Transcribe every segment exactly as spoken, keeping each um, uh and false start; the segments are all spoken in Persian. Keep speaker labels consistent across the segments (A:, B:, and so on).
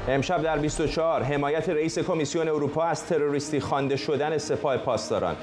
A: امشب در بیست و چهار حمایت رئیس کمیسیون اروپا از تروریستی خوانده شدن سپاه پاسداران.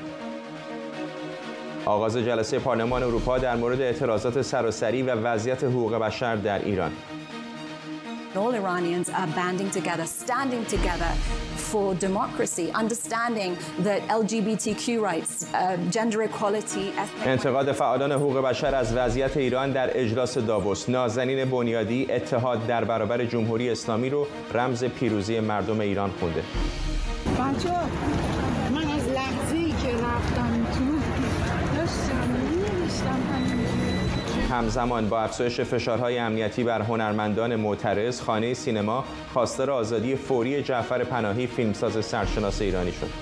A: آغاز جلسه پارلمان اروپا در مورد اعتراضات سراسری و وضعیت حقوق بشر در ایران.
B: All Iranians are banding together, standing together for democracy, understanding that L G B T Q rights, uh, gender equality.
A: انتقاد فعالان حقوق بشر از وضعیت ایران در اجلاس داووس. نازنین بنیادی اتحاد در برابر جمهوری اسلامی رو رمز پیروزی مردم ایران خونده.
C: بچه‌ها من از لحظه‌ای که رفتم تو داشتم می‌نوشتم
A: همزمان با افزایش فشارهای امنیتی بر هنرمندان معترض، خانه سینما خواستار آزادی فوری جعفر پناهی فیلمساز سرشناس ایرانی شد.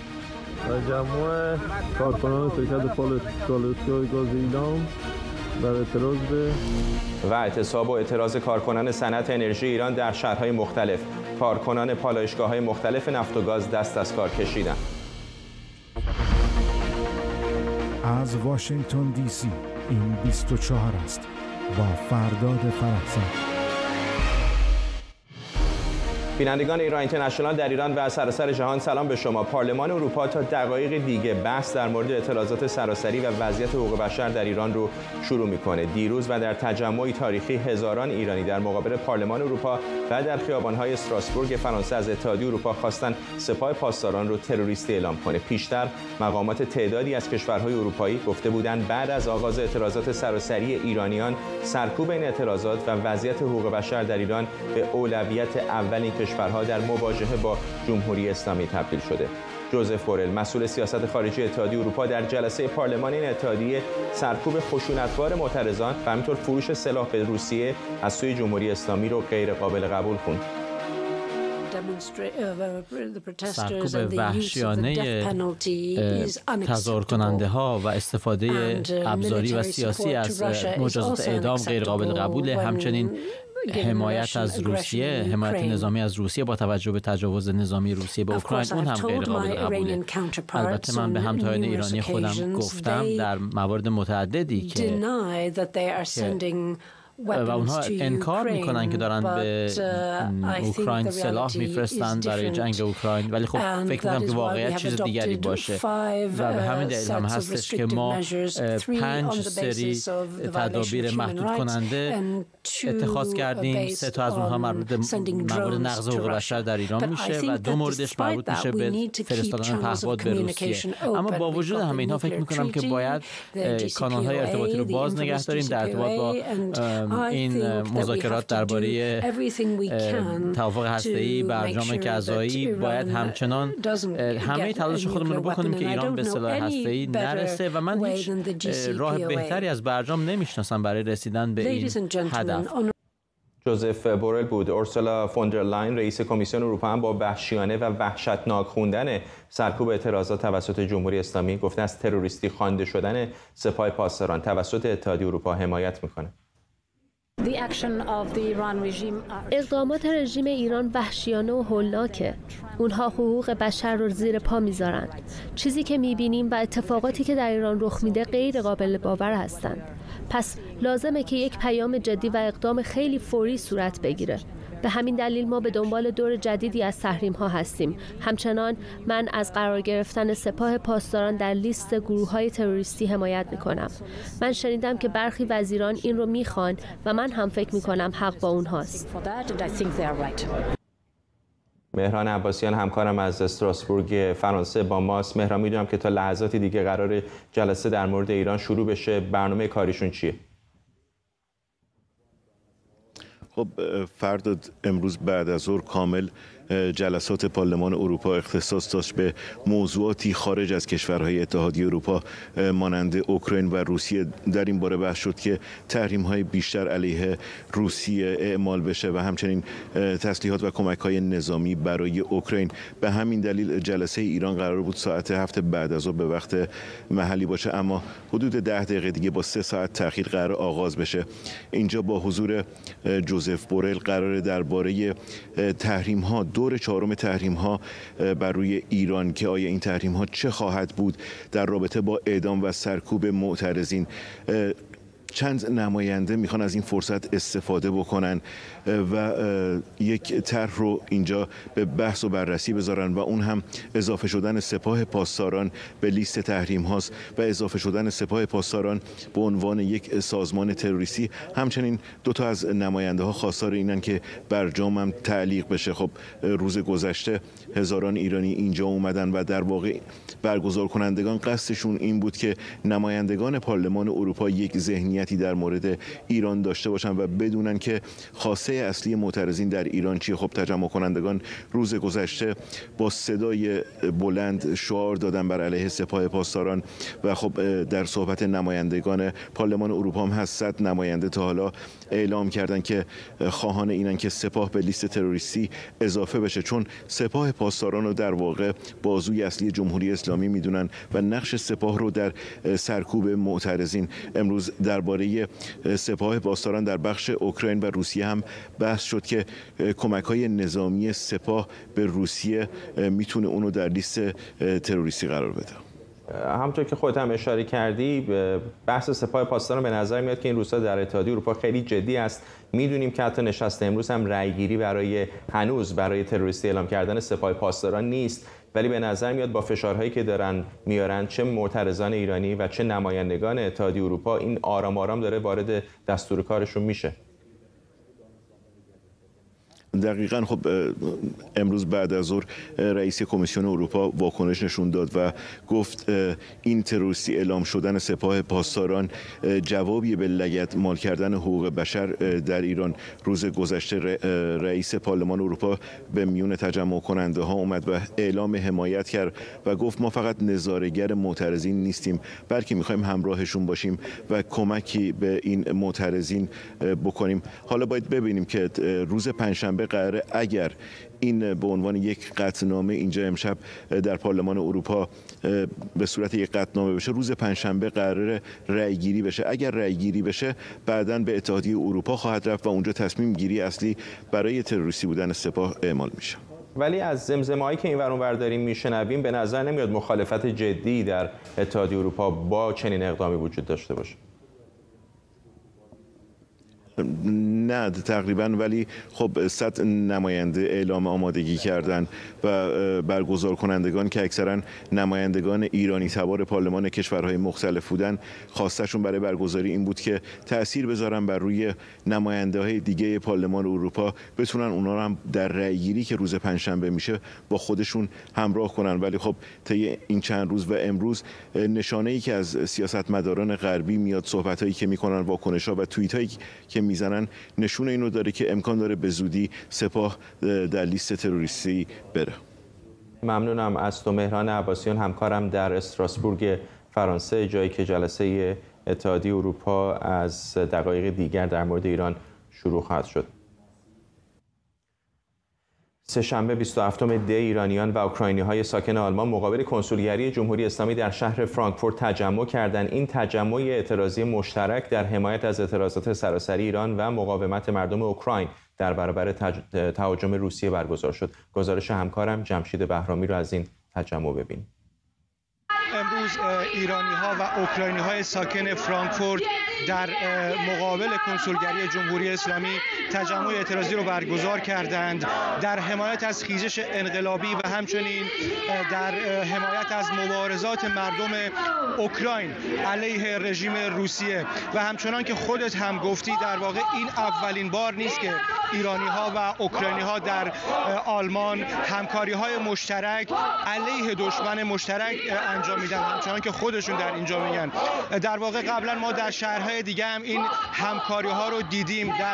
D: تجمع کارکنان شرکت پالایشگاه گاز ایران در اعتراض به
A: و اعتصاب و اعتراض کارکنان صنعت انرژی ایران در شهرهای مختلف. کارکنان پالایشگاه‌های مختلف نفت و گاز دست از کار کشیدند.
E: از واشنگتن دی سی این بیست و چهار است با فرداد فرحزاد.
A: بینندگان ایران اینترنشنال در ایران و سراسر جهان سلام به شما. پارلمان اروپا تا دقایق دیگه بحث در مورد اعتراضات سراسری و وضعیت حقوق بشر در ایران رو شروع میکنه. دیروز و در تجمعی تاریخی هزاران ایرانی در مقابل پارلمان اروپا و در خیابان‌های استراسبورگ فرانسه از اتحادیه اروپا خواستن سپاه پاسداران رو تروریستی اعلام کنه. پیشتر مقامات تعدادی از کشورهای اروپایی گفته بودند بعد از آغاز اعتراضات سراسری ایرانیان سرکوب این اعتراضات و وضعیت حقوق بشر در ایران به اولویت اولین کشورها در مواجهه با جمهوری اسلامی تبدیل شده. جوزف بورل مسئول سیاست خارجی اتحادیه اروپا در جلسه پارلمان این اتحادیه سرکوب خشونتبار معترضان و همینطور فروش سلاح به روسیه از سوی جمهوری اسلامی رو غیر قابل قبول خوند.
F: سرکوب وحشیانه تظاهر کننده ها و استفاده ابزاری و سیاسی از مجازات اعدام غیر قابل قبوله. همچنین حمایت از روسیه، حمایت نظامی از روسیه با توجه به تجاوز نظامی روسیه به اوکراین اون هم غیر قابل قبوله. البته من به همتایان ایرانی خودم گفتم در موارد متعددی که و اونها انکار میکنن که دارن به اوکراین سلاح میفرستن برای جنگ اوکراین، ولی خب فکر میکنم که واقعیت چیز دیگری باشه و به همین دلیل هم هستش که ما پنج سری تدابیر محدود کننده اتخاذ کردیم. سه تا از اونها مربوط موارد نقض حقوق بشر در ایران میشه و دو موردش مربوط میشه به فرستادن پهپاد به روسیه. اما با وجود همه اینها فکر میکنم که باید کانال‌های ارتباطی رو باز نگه داریم در ارتباط با این مذاکرات درباره توافق هسته‌ای برجام کذایی. باید همچنان همه تلاش خودمون رو بکنیم که ایران به سلاح هسته‌ای نرسه و من هیچ راه بهتری از برجام نمیشناسم برای رسیدن به این هدف.
A: جوزف بورل بود. اورسولا فوندرلاین رئیس کمیسیون اروپا هم با وحشیانه و وحشتناک خوندن سرکوب اعتراضات توسط جمهوری اسلامی گفته از تروریستی خوانده شدن سپاه پاسداران توسط اتحادیه اروپا حمایت میکنه.
G: اقدامات رژیم ایران وحشیانه و هولناکه. اونها حقوق بشر رو زیر پا میذارن. چیزی که میبینیم و اتفاقاتی که در ایران رخ میده غیر قابل باور هستند. پس لازمه که یک پیام جدی و اقدام خیلی فوری صورت بگیره. به همین دلیل ما به دنبال دور جدیدی از تحریم ها هستیم. همچنان من از قرار گرفتن سپاه پاسداران در لیست گروه های تروریستی حمایت میکنم. من شنیدم که برخی وزیران این رو میخوان و من هم فکر میکنم حق با اونهاست.
A: مهران عباسیان همکارم از استراسبورگ فرانسه با ماست. مهران، میدونم که تا لحظاتی دیگه قرار جلسه در مورد ایران شروع بشه. برنامه کاریشون چیه؟
H: خب فرداد امروز بعد از ظهر کامل جلسات پارلمان اروپا اختصاص داشت به موضوعاتی خارج از کشورهای اتحادیه اروپا مانند اوکراین و روسیه. در این باره بحث شد که تحریم‌های بیشتر علیه روسیه اعمال بشه و همچنین تسلیحات و کمک‌های نظامی برای اوکراین. به همین دلیل جلسه ایران قرار بود ساعت هفت بعد از ظهر به وقت محلی باشه، اما حدود ده دقیقه دیگه با سه ساعت تأخیر قرار آغاز بشه. اینجا با حضور جوزف بورل قرار درباره تحریم‌ها، دور چهارم تحریم‌ها بر روی ایران که آیا این تحریم‌ها چه خواهد بود در رابطه با اعدام و سرکوب معترضین چند نماینده میخوان از این فرصت استفاده بکنن و یک طرح رو اینجا به بحث و بررسی بذارن و اون هم اضافه شدن سپاه پاسداران به لیست تحریم هاست و اضافه شدن سپاه پاسداران به عنوان یک سازمان تروریستی. همچنین دو تا از نماینده ها خواستار اینن که برجام هم تعلیق بشه. خب روز گذشته هزاران ایرانی اینجا اومدن و در واقع برگزار کنندگان قصدشون این بود که نمایندگان پارلمان اروپا یک ذهنیتی در مورد ایران داشته باشن و بدونن که خواسته اصلی معترضین در ایران چیه. خب تجمع کنندگان روز گذشته با صدای بلند شعار دادن بر علیه سپاه پاسداران و خب در صحبت نمایندگان پارلمان اروپا هم هست صد نماینده تا حالا اعلام کردن که خواهان اینن که سپاه به لیست تروریستی اضافه بشه، چون سپاه پاسداران رو در واقع بازوی اصلی جمهوری اسلامی میدونن و نقش سپاه رو در سرکوب معترضین. امروز درباره سپاه پاسداران در بخش اوکراین و روسیه هم بحث شد که کمک‌های نظامی سپاه به روسیه میتونه اونو در لیست تروریستی قرار بده.
A: همونطور که خودت هم اشاره کردی، بحث سپاه پاسداران به نظر میاد که این روزها در اتحادیه اروپا خیلی جدی است. میدونیم که حتی نشست امروز هم رأیگیری برای هنوز برای تروریستی اعلام کردن سپاه پاسداران نیست، ولی به نظر میاد با فشارهایی که دارن میارن چه معترضان ایرانی و چه نمایندگان اتحادیه اروپا، این آرام آرام داره وارد دستور کارشون میشه.
H: دقیقاً. خب امروز بعد از ظهر رئیس کمیسیون اروپا واکنش نشون داد و گفت این تروریستی اعلام شدن سپاه پاسداران جوابی به لگدمال کردن حقوق بشر در ایران. روز گذشته رئیس پارلمان اروپا به میون تجمع کننده ها اومد و اعلام حمایت کرد و گفت ما فقط نظاره‌گر معترضین نیستیم، بلکه میخوایم همراهشون باشیم و کمکی به این معترضین بکنیم. حالا باید ببینیم که روز پنجشنبه قراره اگر این به عنوان یک قطعنامه اینجا امشب در پارلمان اروپا به صورت یک قطعنامه بشه، روز پنجشنبه قراره رأیگیری بشه. اگر رأیگیری بشه بعداً به اتحادیه اروپا خواهد رفت و اونجا تصمیم گیری اصلی برای تروریستی بودن سپاه اعمال میشه.
A: ولی از زمزمه‌هایی که این ور اون ور داریم میشنویم به نظر نمیاد مخالفت جدی در اتحادیه اروپا با چنین اقدامی وجود داشته باشه.
H: نه تقریبا، ولی خب صد نماینده اعلام آمادگی کردن و برگزار کنندگان که اکثرا نمایندگان ایرانی تبار پارلمان کشورهای مختلف بودن، خواستشون برای برگزاری این بود که تأثیر بذارن بر روی نماینده های دیگه پارلمان اروپا، بتونن اونا رو هم در رأیگیری که روز پنجشنبه میشه با خودشون همراه کنن. ولی خب طی این چند روز و امروز نشانه ای که از سیاستمداران غربی میاد، صحبت هایی که میکنن، واکنش ها و توییت هایی که میزنن نشون اینو داره که امکان داره به زودی سپاه در لیست تروریستی بره.
A: ممنونم از تو مهران عباسیان، همکارم در استراسبورگ فرانسه، جایی که جلسه اتحادیه اروپا از دقایق دیگر در مورد ایران شروع خواهد شد. سه‌شنبه بیست و هفتم دی ایرانیان و اوکراینی‌های ساکن آلمان مقابل کنسولگری جمهوری اسلامی در شهر فرانکفورت تجمع کردند. این تجمع اعتراضی مشترک در حمایت از اعتراضات سراسری ایران و مقاومت مردم اوکراین در برابر تهاجم روسیه برگزار شد. گزارش همکارم جمشید بهرامی رو از این تجمع ببینیم.
I: امروز ایرانی ها و اوکراینی های ساکن فرانکفورت در مقابل کنسولگری جمهوری اسلامی تجمع اعتراضی رو برگزار کردند در حمایت از خیزش انقلابی و همچنین در حمایت از مبارزات مردم اوکراین علیه رژیم روسیه. و همچنان که خودت هم گفتی، در واقع این اولین بار نیست که ایرانی ها و اوکراینی ها در آلمان همکاری های مشترک علیه دشمن مشترک انجام میدن، همچنان که خودشون در اینجا میگن. در واقع قبلا ما در شهرهای دیگه هم این همکاری ها رو دیدیم، در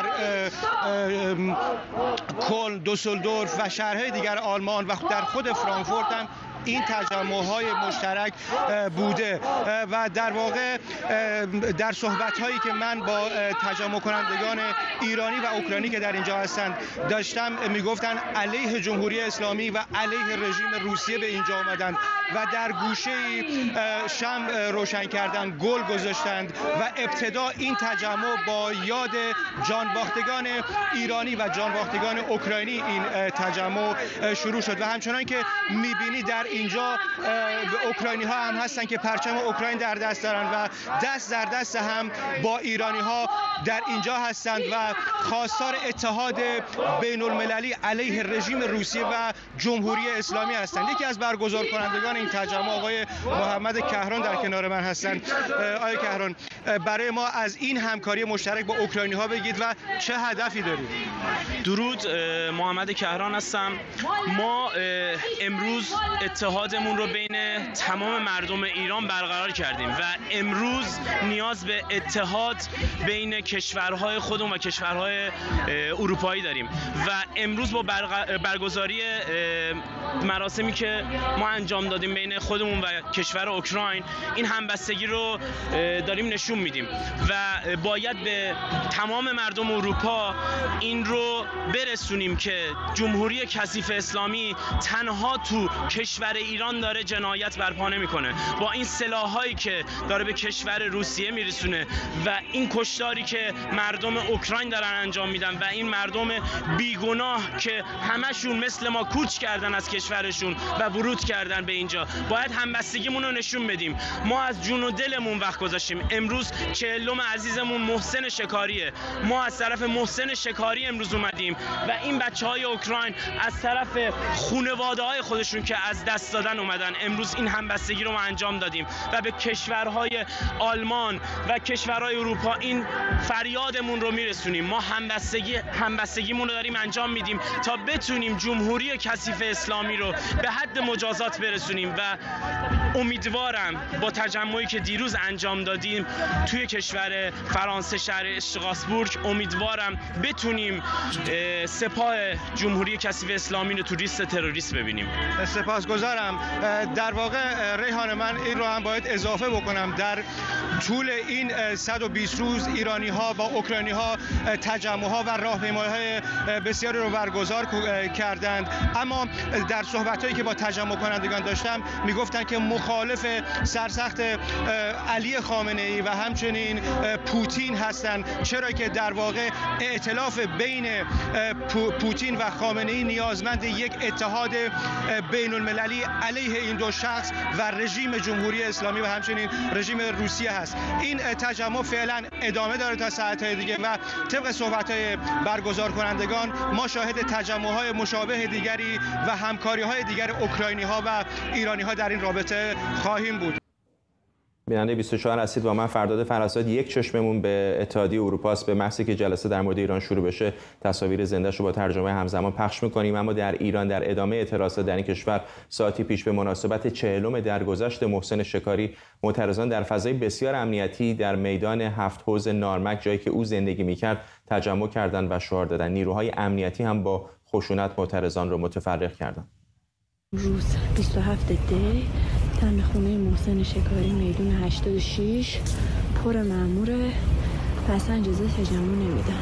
I: کلن، دوسلدورف و شهرهای دیگر آلمان و در خود فرانکفورت هم این تجمع‌های مشترک بوده. و در واقع در صحبت‌هایی که من با تجمع کنندگان ایرانی و اوکراینی که در اینجا هستند داشتم، میگفتن علیه جمهوری اسلامی و علیه رژیم روسیه به اینجا آمدند و در گوشه‌ای شمع روشن کردن، گل گذاشتند و ابتدا این تجمع با یاد جانباختگان ایرانی و جانباختگان اوکراینی این تجمع شروع شد. و همچنان که می‌بینی در اینجا اوکراینی ها هم هستن که پرچم اوکراین در دست دارن و دست در دست هم با ایرانی ها در اینجا هستند و خواستار اتحاد بین المللی علیه رژیم روسیه و جمهوری اسلامی هستند. یکی از برگزار کنندگان این تجمع آقای محمد کهران در کنار من هستند. آقای کهران، برای ما از این همکاری مشترک با اوکراینی ها بگید و چه هدفی دارید؟
J: درود، محمد کهران هستم. ما امروز اتحادمون رو بین تمام مردم ایران برقرار کردیم و امروز نیاز به اتحاد بین کشورهای خودمون و کشورهای اروپایی داریم و امروز با برگزاری مراسمی که ما انجام دادیم بین خودمون و کشور اوکراین این همبستگی رو داریم نشون میدیم و باید به تمام مردم اروپا این رو برسونیم که جمهوری کثیف اسلامی تنها تو کشور ایران داره جنایت برپا نمیکنه. با این سلاحایی که داره به کشور روسیه میرسونه و این کشتاری که مردم اوکراین دارن انجام میدن و این مردم بیگناه که همشون مثل ما کوچ کردن از کشورشون و ورود کردن به اینجا، باید همبستگیمون رو نشون بدیم. ما از جون و دلمون وقت گذاشتیم. امروز چهلم عزیزمون محسن شکاریه. ما از طرف محسن شکاری امروز اومدیم و این بچهای اوکراین از طرف خانواده‌های خودشون که از دست دادن اومدن. امروز این همبستگی رو ما انجام دادیم و به کشورهای آلمان و کشورهای اروپا این فریادمون رو میرسونیم. ما همبستگی همبستگیمون رو داریم انجام میدیم تا بتونیم جمهوری کثیف اسلامی رو به حد مجازات برسونیم و امیدوارم با تجمعی که دیروز انجام دادیم توی کشور فرانسه شهر اشتراسبورگ، امیدوارم بتونیم سپاه جمهوری کثیف اسلامی رو تو لیست تروریست ببینیم.
I: سپاسگزارم. در واقع ریحان، من این رو هم باید اضافه بکنم، در طول این صد و بیست روز ایرانی ها با اوکراینی ها تجمع ها و راهپیمایی های بسیاری رو برگزار کردند، اما در صحبت هایی که با تجمع کنندگان داشتم میگفتن که مخالف سرسخت علی خامنه ای و همچنین پوتین هستند، چرا که در واقع ائتلاف بین پوتین و خامنه ای نیازمند یک اتحاد بین المللی علیه این دو شخص و رژیم جمهوری اسلامی و همچنین رژیم روسیه هست. این تجمع فعلا ادامه داره تا ساعت‌های دیگه و طبق صحبت‌های برگزار کنندگان ما شاهد تجمع‌های مشابه دیگری و همکاری‌های دیگر اوکراینی‌ها و ایرانی‌ها در این رابطه خواهیم بود.
A: بیننده بیست و چهار هستید با من فرداد فراساد. یک چشممون به اتحادیه اروپا است. به محضی که جلسه در مورد ایران شروع بشه تصاویر زنده‌اش رو با ترجمه همزمان پخش می‌کنیم. اما در ایران در ادامه اعتراضات در این کشور ساعتی پیش به مناسبت چهلم درگذشت محسن شکاری، معترضان در فضای بسیار امنیتی در میدان هفت حوض نارمک، جایی که او زندگی می‌کرد، تجمع کردند و شعار دادند. نیروهای امنیتی هم با خشونت معترضان رو متفرق کردند.
K: روز بیست و هفت دی تن خونه محسن شکاری میدون هشتاد و شش پر مأموره، پس اجازه تجمع نمیدن.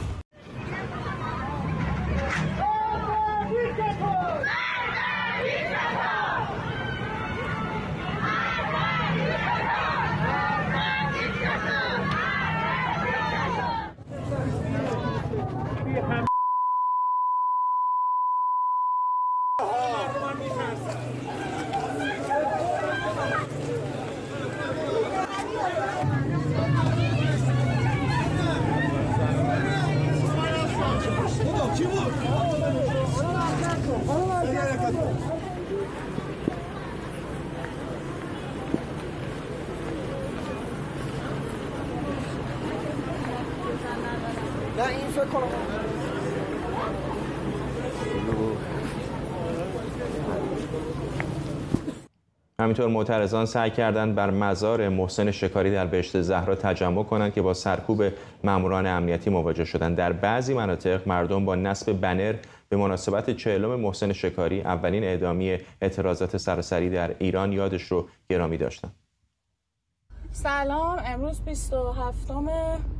A: همینطور معترضان سعی کردند بر مزار محسن شکاری در بهشت زهرا تجمع کنند که با سرکوب ماموران امنیتی مواجه شدند. در بعضی مناطق مردم با نصب بنر به مناسبت چهلم محسن شکاری، اولین اعدامی اعتراضات سراسری در ایران، یادش رو گرامی داشتند.
L: سلام، امروز بیست و هفتم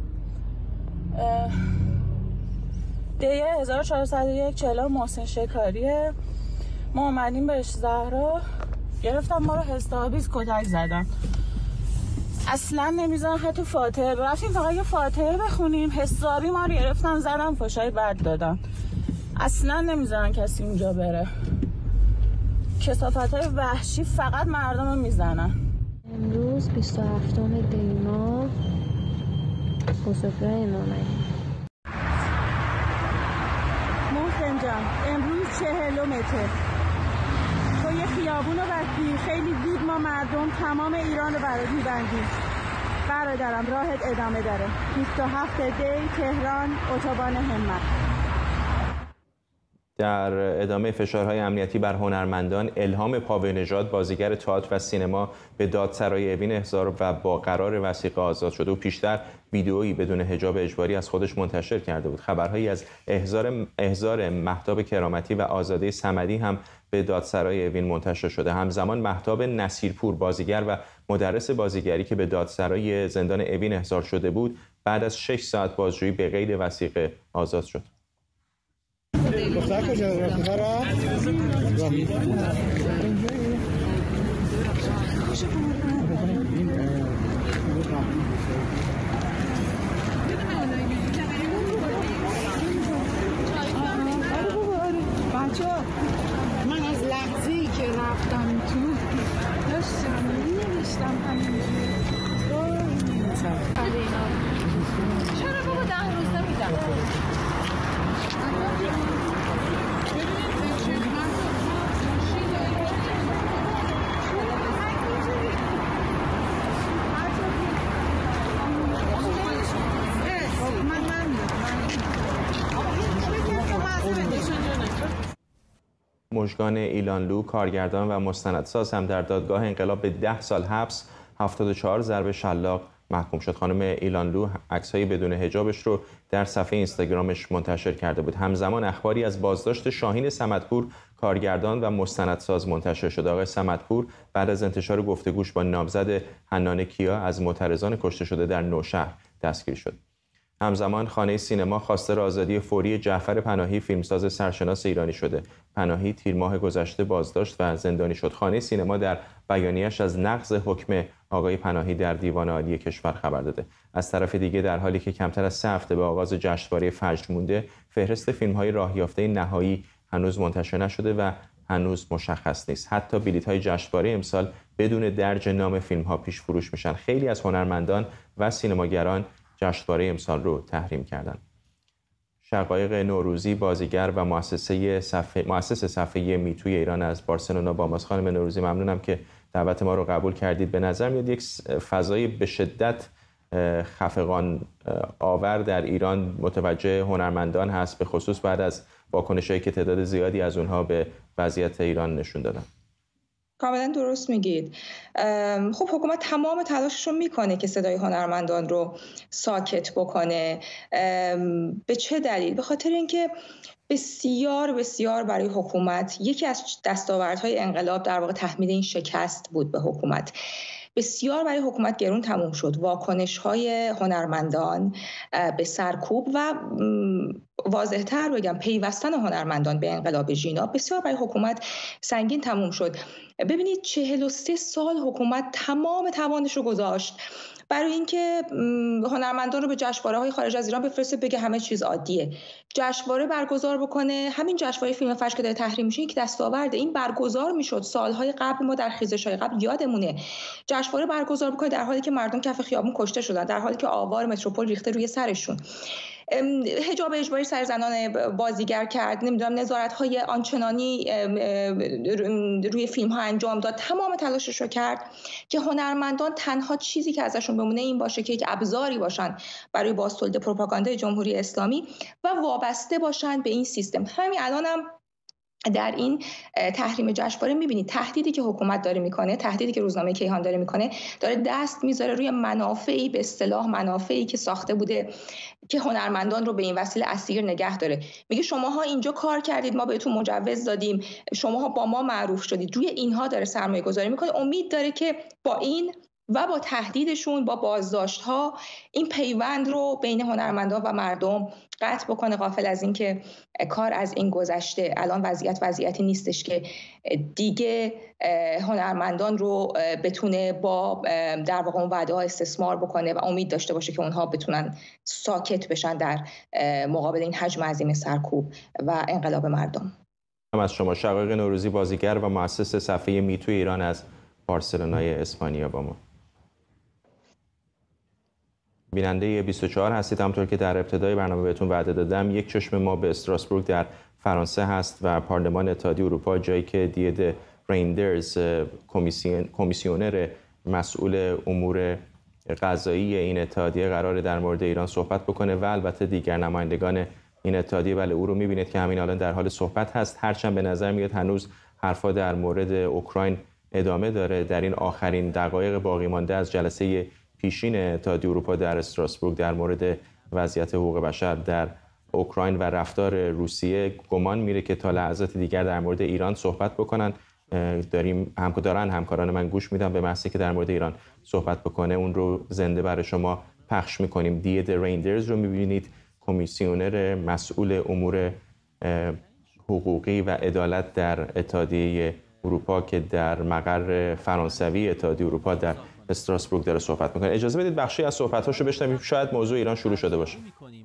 L: دی هزار و چهارصد و یک چهلم محسن شکاریه. ما اومدیم بهشت زهرا، گرفتم ما رو حسابیز کتک زدن، اصلا نمیزن حتی فاتحه. رفتیم فقط یه فاتحه بخونیم، حسابی ما رو گرفتن زدن، فشای بد دادن، اصلا نمیزنن کسی اونجا بره. کثافت‌های وحشی فقط مردم رو میزنن.
K: امروز بیست و هفتم دی ماه بزرگراه امام علی.
L: محسن جان امروز چهلمته توی خیابون وسیع خیلی زود ما مردم تمام ایران رو برات می‌بندیم. برادرم راهت ادامه داره. بیست و هفت دی تهران اتوبان همت.
A: در ادامه فشارهای امنیتی بر هنرمندان، الهام پاونژاد بازیگر تئاتر و سینما به دادسرای اوین احضار و با قرار وثیقه آزاد شده و پیشتر ویدئویی بدون حجاب اجباری از خودش منتشر کرده بود. خبرهایی از احضار احضار مهتاب کرامتی و آزاده صمدی هم به دادسرای اوین منتشر شده. همزمان مهتاب نصیرپور بازیگر و مدرس بازیگری که به دادسرای زندان اوین احضار شده بود بعد از شش ساعت بازجویی به قید وثیقه آزاد شد.
M: دختر کجا رفت؟
C: بچه من از لحظه‌ای که رفتم تو داشتم نمیشتم همینجوری چرا بابا ده روز نمیدم
A: مژگان ایلانلو کارگردان و مستندساز هم در دادگاه انقلاب به ده سال حبس، هفتاد و چهار ضرب شلاق محکوم شد. خانم ایلانلو عکس‌های بدون حجابش رو در صفحه اینستاگرامش منتشر کرده بود. همزمان اخباری از بازداشت شاهین صمدپور کارگردان و مستندساز منتشر شد. آقای صمدپور بعد از انتشار گفتگوش با نامزد حنان کیا از معترضان کشته شده در نوشهر دستگیر شد. همزمان خانه سینما خواستار آزادی فوری جعفر پناهی فیلمساز سرشناس ایرانی شده. پناهی تیر ماه گذشته بازداشت و زندانی شد. خانه سینما در بیانیه‌اش از نقض حکم آقای پناهی در دیوان عالی کشور خبر داده. از طرف دیگه در حالی که کمتر از سه هفته به آغاز جشنواره فجر مونده، فهرست فیلم‌های راه یافته نهایی هنوز منتشر نشده و هنوز مشخص نیست. حتی بلیط‌های جشنواره امسال بدون درج نام فیلم‌ها پیش فروش میشن. خیلی از هنرمندان و سینماگران جشنواره امسال رو تحریم کردند. شقایق نوروزی بازیگر و مؤسسه صفحه مؤسس صفحه میتوی ایران از بارسلونا با ماست. خانم نوروزی ممنونم که دعوت ما رو قبول کردید. به نظر میاد یک فضای به شدت خفقان آور در ایران متوجه هنرمندان هست، به خصوص بعد از واکنشایی که تعداد زیادی از اونها به وضعیت ایران نشون دادن.
N: کاملا درست میگید. خب حکومت تمام تلاشش رو میکنه که صدای هنرمندان رو ساکت بکنه. به چه دلیل؟ به خاطر اینکه بسیار بسیار برای حکومت یکی از دستاوردهای انقلاب در واقع تحمیل این شکست بود به حکومت. بسیار برای حکومت گرون تموم شد. واکنش‌های هنرمندان به سرکوب و واضح‌تر بگم پیوستن هنرمندان به انقلاب ژینا بسیار برای حکومت سنگین تموم شد. ببینید چهل و سه سال حکومت تمام توانش رو گذاشت برای اینکه هنرمندان رو به جشنواره‌های خارج از ایران بفرسته، بگه همه چیز عادیه. جشنواره برگزار بکنه. همین جشنواره فیلم فجر که داره تحریم میشه یک دستاورده. این برگزار میشد سالهای قبل، ما در خیزش‌های قبل یادمونه. جشنواره برگزار بکنه در حالی که مردم کف خیابون کشته شدن، در حالی که آوار متروپول ریخته روی سرشون. حجاب اجباری سر زنان بازیگر کرد، نمیدونم نظارت‌های آنچنانی روی فیلم‌ها انجام داد. تمام تلاشش رو کرد که هنرمندان تنها چیزی که ازشون بمونه این باشه که یک ابزاری باشن برای بازتولید پروپاگاندای جمهوری اسلامی و وابسته باشن به این سیستم. همین الانم در این تحریم جشنواره می‌بینید تهدیدی که حکومت داره میکنه، تهدیدی که روزنامه کیهان داره میکنه، داره دست میذاره روی منافعی، به اصطلاح منافعی که ساخته بوده که هنرمندان رو به این وسیله اسیر نگه داره. میگه شماها اینجا کار کردید، ما بهتون مجوز دادیم، شماها با ما معروف شدید. روی اینها داره سرمایه گذاری میکنه. امید داره که با این و با تهدیدشون، با بازداشت‌ها، این پیوند رو بین هنرمندان و مردم قطع بکنه، غافل از این که کار از این گذشته. الان وضعیت وضعیتی نیستش که دیگه هنرمندان رو بتونه با در واقع اون وعده‌ها استثمار بکنه و امید داشته باشه که اونها بتونن ساکت بشن در مقابل این حجم عظیم سرکوب و انقلاب مردم.
A: از شما. شقایق نوروزی، بازیگر و مؤسس صفحه میتو ایران از بارسلونای اسپانیا با ما. بیننده بیست و چهار هستید. همونطور که در ابتدای برنامه بهتون وعده دادم، یک چشم ما به استراسبورگ در فرانسه هست و پارلمان اتحادیه اروپا، جایی که دید ریندرز کمیسیونر مسئول امور قضایی این اتحادیه قراره در مورد ایران صحبت بکنه و البته دیگر نمایندگان این اتحادیه. بله، او رو می‌بینید که همین الان در حال صحبت هست، هرچند به نظر میاد هنوز حرفا در مورد اوکراین ادامه داره. در این آخرین دقایق باقی مانده از جلسه پیشین اتحادیه اروپا در استراسبورگ در مورد وضعیت حقوق بشر در اوکراین و رفتار روسیه گمان میره که تا لحظات دیگر در مورد ایران صحبت بکنن. داریم همکاران همکاران من گوش میدم به محضی که در مورد ایران صحبت بکنه اون رو زنده برای شما پخش میکنیم. دید ریندرز رو میبینید، کمیسیونر مسئول امور حقوقی و عدالت در اتحادیه اروپا که در مقر فرانسوی اتحادیه اروپا در استراسبورگ داره صحبت میکنه. اجازه بدید بخشی از صحبتاشو بشنویم، شاید موضوع ایران شروع شده باشه.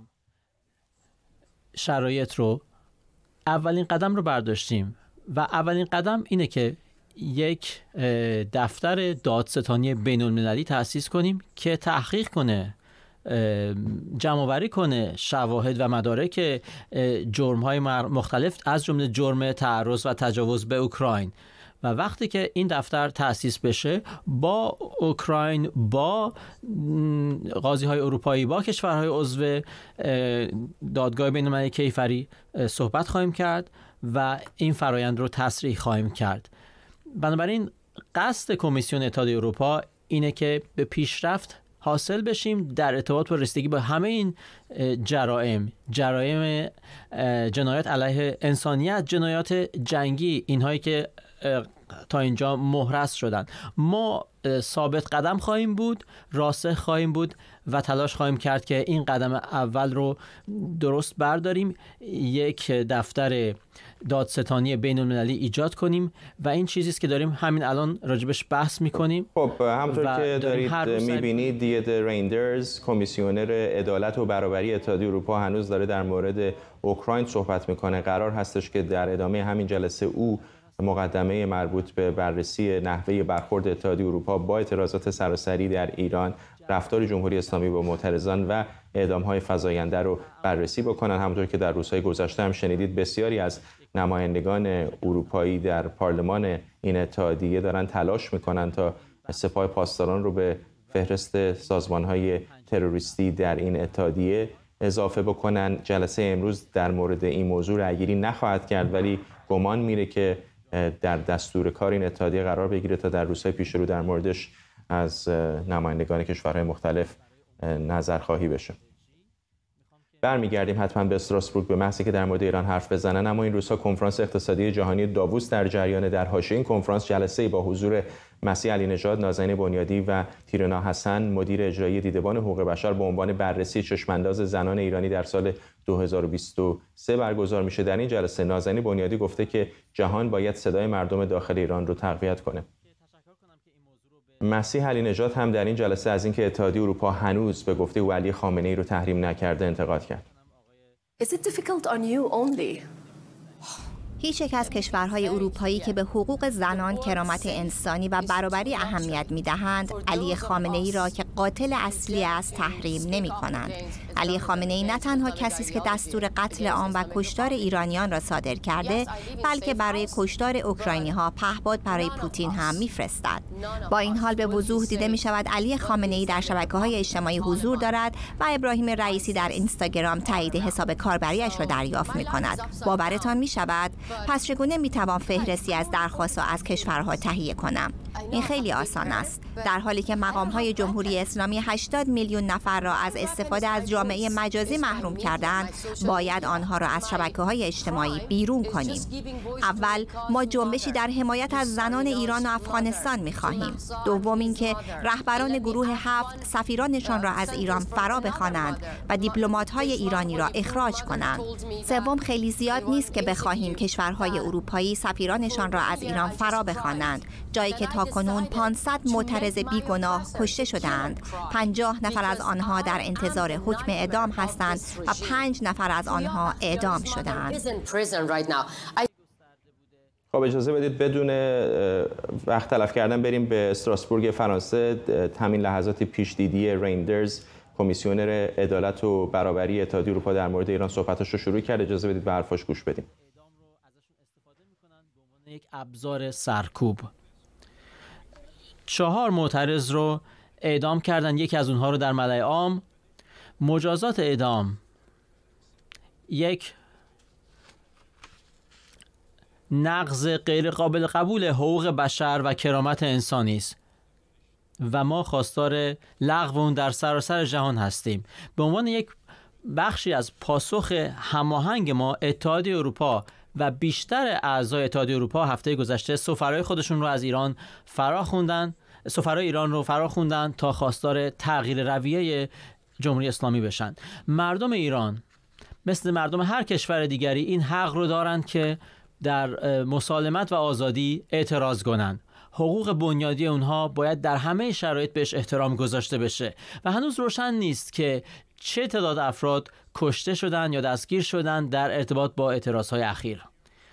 F: شرایط رو اولین قدم رو برداشتیم و اولین قدم اینه که یک دفتر دادستانی بین المللی تأسیس کنیم که تحقیق کنه، جمع‌آوری کنه شواهد و مدارک جرم‌های مختلف از جمله جرم تعرض و تجاوز به اوکراین. و وقتی که این دفتر تأسیس بشه با اوکراین، با قاضی‌های اروپایی، با کشورهای عضو دادگاه بین‌المللی کیفری صحبت خواهیم کرد و این فرایند رو تسریع خواهیم کرد. بنابراین قصد کمیسیون اتحادیه اروپا اینه که به پیشرفت حاصل بشیم در ارتباط با رسیدگی با همه این جرائم، جرایم جنایات علیه انسانیت، جنایات جنگی، اینهایی که تا اینجا محرز شدن. ما ثابت قدم خواهیم بود، راسخ خواهیم بود و تلاش خواهیم کرد که این قدم اول رو درست برداریم، یک دفتر دادستانی بین المللی ایجاد کنیم و این چیزی است که داریم همین الان راجبش بحث میکنیم.
A: خب همونطور که دارید میبینید، دید ریندرز کمیسیونر عدالت و برابری اتحادیه اروپا هنوز داره در مورد اوکراین صحبت میکنه. قرار هستش که در ادامه همین جلسه او مقدمه مربوط به بررسی نحوه برخورد اتحادیه اروپا با اعتراضات سراسری در ایران، رفتار جمهوری اسلامی با معترضان و اعدام‌های فزاینده رو بررسی بکنن. همونطور که در روزهای گذشته هم شنیدید، بسیاری از نمایندگان اروپایی در پارلمان این اتحادیه دارن تلاش میکنن تا سپاه پاسداران رو به فهرست سازمان‌های تروریستی در این اتحادیه اضافه بکنن. جلسه امروز در مورد این موضوع رأیگیری نخواهد کرد، ولی گمان میره که در دستور کار این اتحادیه قرار بگیره تا در روزهای پیش رو در موردش از نمایندگان کشورهای مختلف نظرخواهی بشه. برمیگردیم حتما به استراسبورگ به محضی که در مورد ایران حرف بزنن. اما این روزها کنفرانس اقتصادی جهانی داووس در جریان. در حاشیه این کنفرانس جلسه‌ای با حضور مسیح علی نژاد، نازنین بنیادی و تیرنا حسن، مدیر اجرایی دیدبان حقوق بشر، با عنوان بررسی چشمانداز زنان ایرانی در سال دو هزار و بیست و سه برگزار میشه. در این جلسه نازنین بنیادی گفته که جهان باید صدای مردم داخل ایران رو تقویت کنه. مسیح علی نژاد هم در این جلسه از اینکه اتحادیه اروپا هنوز به گفته او علی خامنه‌ای رو تحریم نکرده انتقاد کرد.
O: Is it difficult on you only?
P: هیچ یک از کشورهای اروپایی که به حقوق زنان، کرامت انسانی و برابری اهمیت می‌دهند، علی خامنه‌ای را که قاتل اصلی است تحریم نمی‌کنند. علی خامنه‌ای نه تنها کسی است که دستور قتل عام و کشتار ایرانیان را صادر کرده، بلکه برای کشتار اوکراینی‌ها پهپاد برای پوتین هم می‌فرستد. با این حال به وضوح دیده می‌شود علی خامنه‌ای در شبکه‌های اجتماعی حضور دارد و ابراهیم رئیسی در اینستاگرام تایید حساب کاربریش را دریافت می‌کند. باورتان می‌شود؟ پس چگونه میتوان فهرستی از درخواست‌ها از کشورها تهیه کنم؟ این خیلی آسان است. در حالی که مقام‌های جمهوری اسلامی هشتاد میلیون نفر را از استفاده از جامعه مجازی محروم کردند، باید آنها را از شبکه‌های اجتماعی بیرون کنیم. اول ما جنبشی در حمایت از زنان ایران و افغانستان می‌خواهیم. دوم اینکه رهبران گروه هفت سفیرانشان را از ایران فرا بخوانند و دیپلمات‌های ایرانی را اخراج کنند. سوم خیلی زیاد نیست که بخواهیم کشورهای اروپایی سفیرانشان را از ایران فرا بخوانند، جایی که تاکنون پانصد معترض بیگناه کشته شدند. پنجاه نفر از آنها در انتظار حکم اعدام هستند و پنج نفر از آنها اعدام شدند.
A: خب اجازه بدید بدون وقت تلف کردن بریم به استراسبورگ فرانسه. همین لحظاتی پیش دیدی ریندرز، کمیسیونر عدالت و برابری اتحادیه اروپا در مورد ایران صحبتش رو شروع کرد. اجازه بدید به حرفاش گوش بدیم.
F: یک ابزار سرکوب، چهار معترض رو اعدام کردن، یکی از اونها رو در ملأ عام. مجازات اعدام یک نقض غیر قابل قبول حقوق بشر و کرامت انسانی است و ما خواستار لغو اون در سراسر جهان هستیم. به عنوان یک بخشی از پاسخ هماهنگ ما، اتحادیه اروپا و بیشتر اعضای اتحادیه اروپا هفته گذشته سفرای خودشون رو از ایران فرا خوندن، سفرای ایران رو فرا خوندن تا خواستار تغییر رویه جمهوری اسلامی بشن. مردم ایران مثل مردم هر کشور دیگری این حق رو دارند که در مسالمت و آزادی اعتراض کنند. حقوق بنیادی اونها باید در همه شرایط بهش احترام گذاشته بشه و هنوز روشن نیست که چه تعداد افراد کشته شدن یا دستگیر شدن در ارتباط با اعتراضهای اخیر.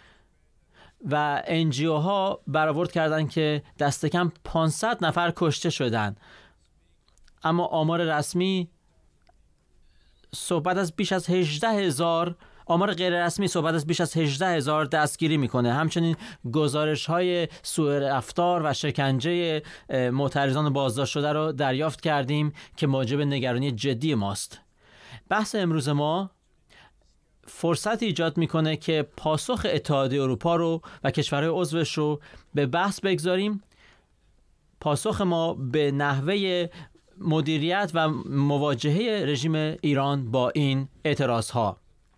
F: و ان جی او ها برآورد کردن که دست کم پانصد نفر کشته شدن، اما آمار رسمی صحبت از بیش از هجده هزار، آمار غیر رسمی صحبت از بیش از هجده هزار دستگیری میکنه. همچنین گزارش های سوء رفتار و شکنجه معترضان بازداشت شده رو دریافت کردیم که موجب نگرانی جدی ماست. بحث امروز ما فرصت ایجاد میکنه که پاسخ اتحادیه اروپا رو و کشورهای عضوش رو به بحث بگذاریم. پاسخ ما به نحوه مدیریت و مواجهه رژیم ایران با این اعتراضها.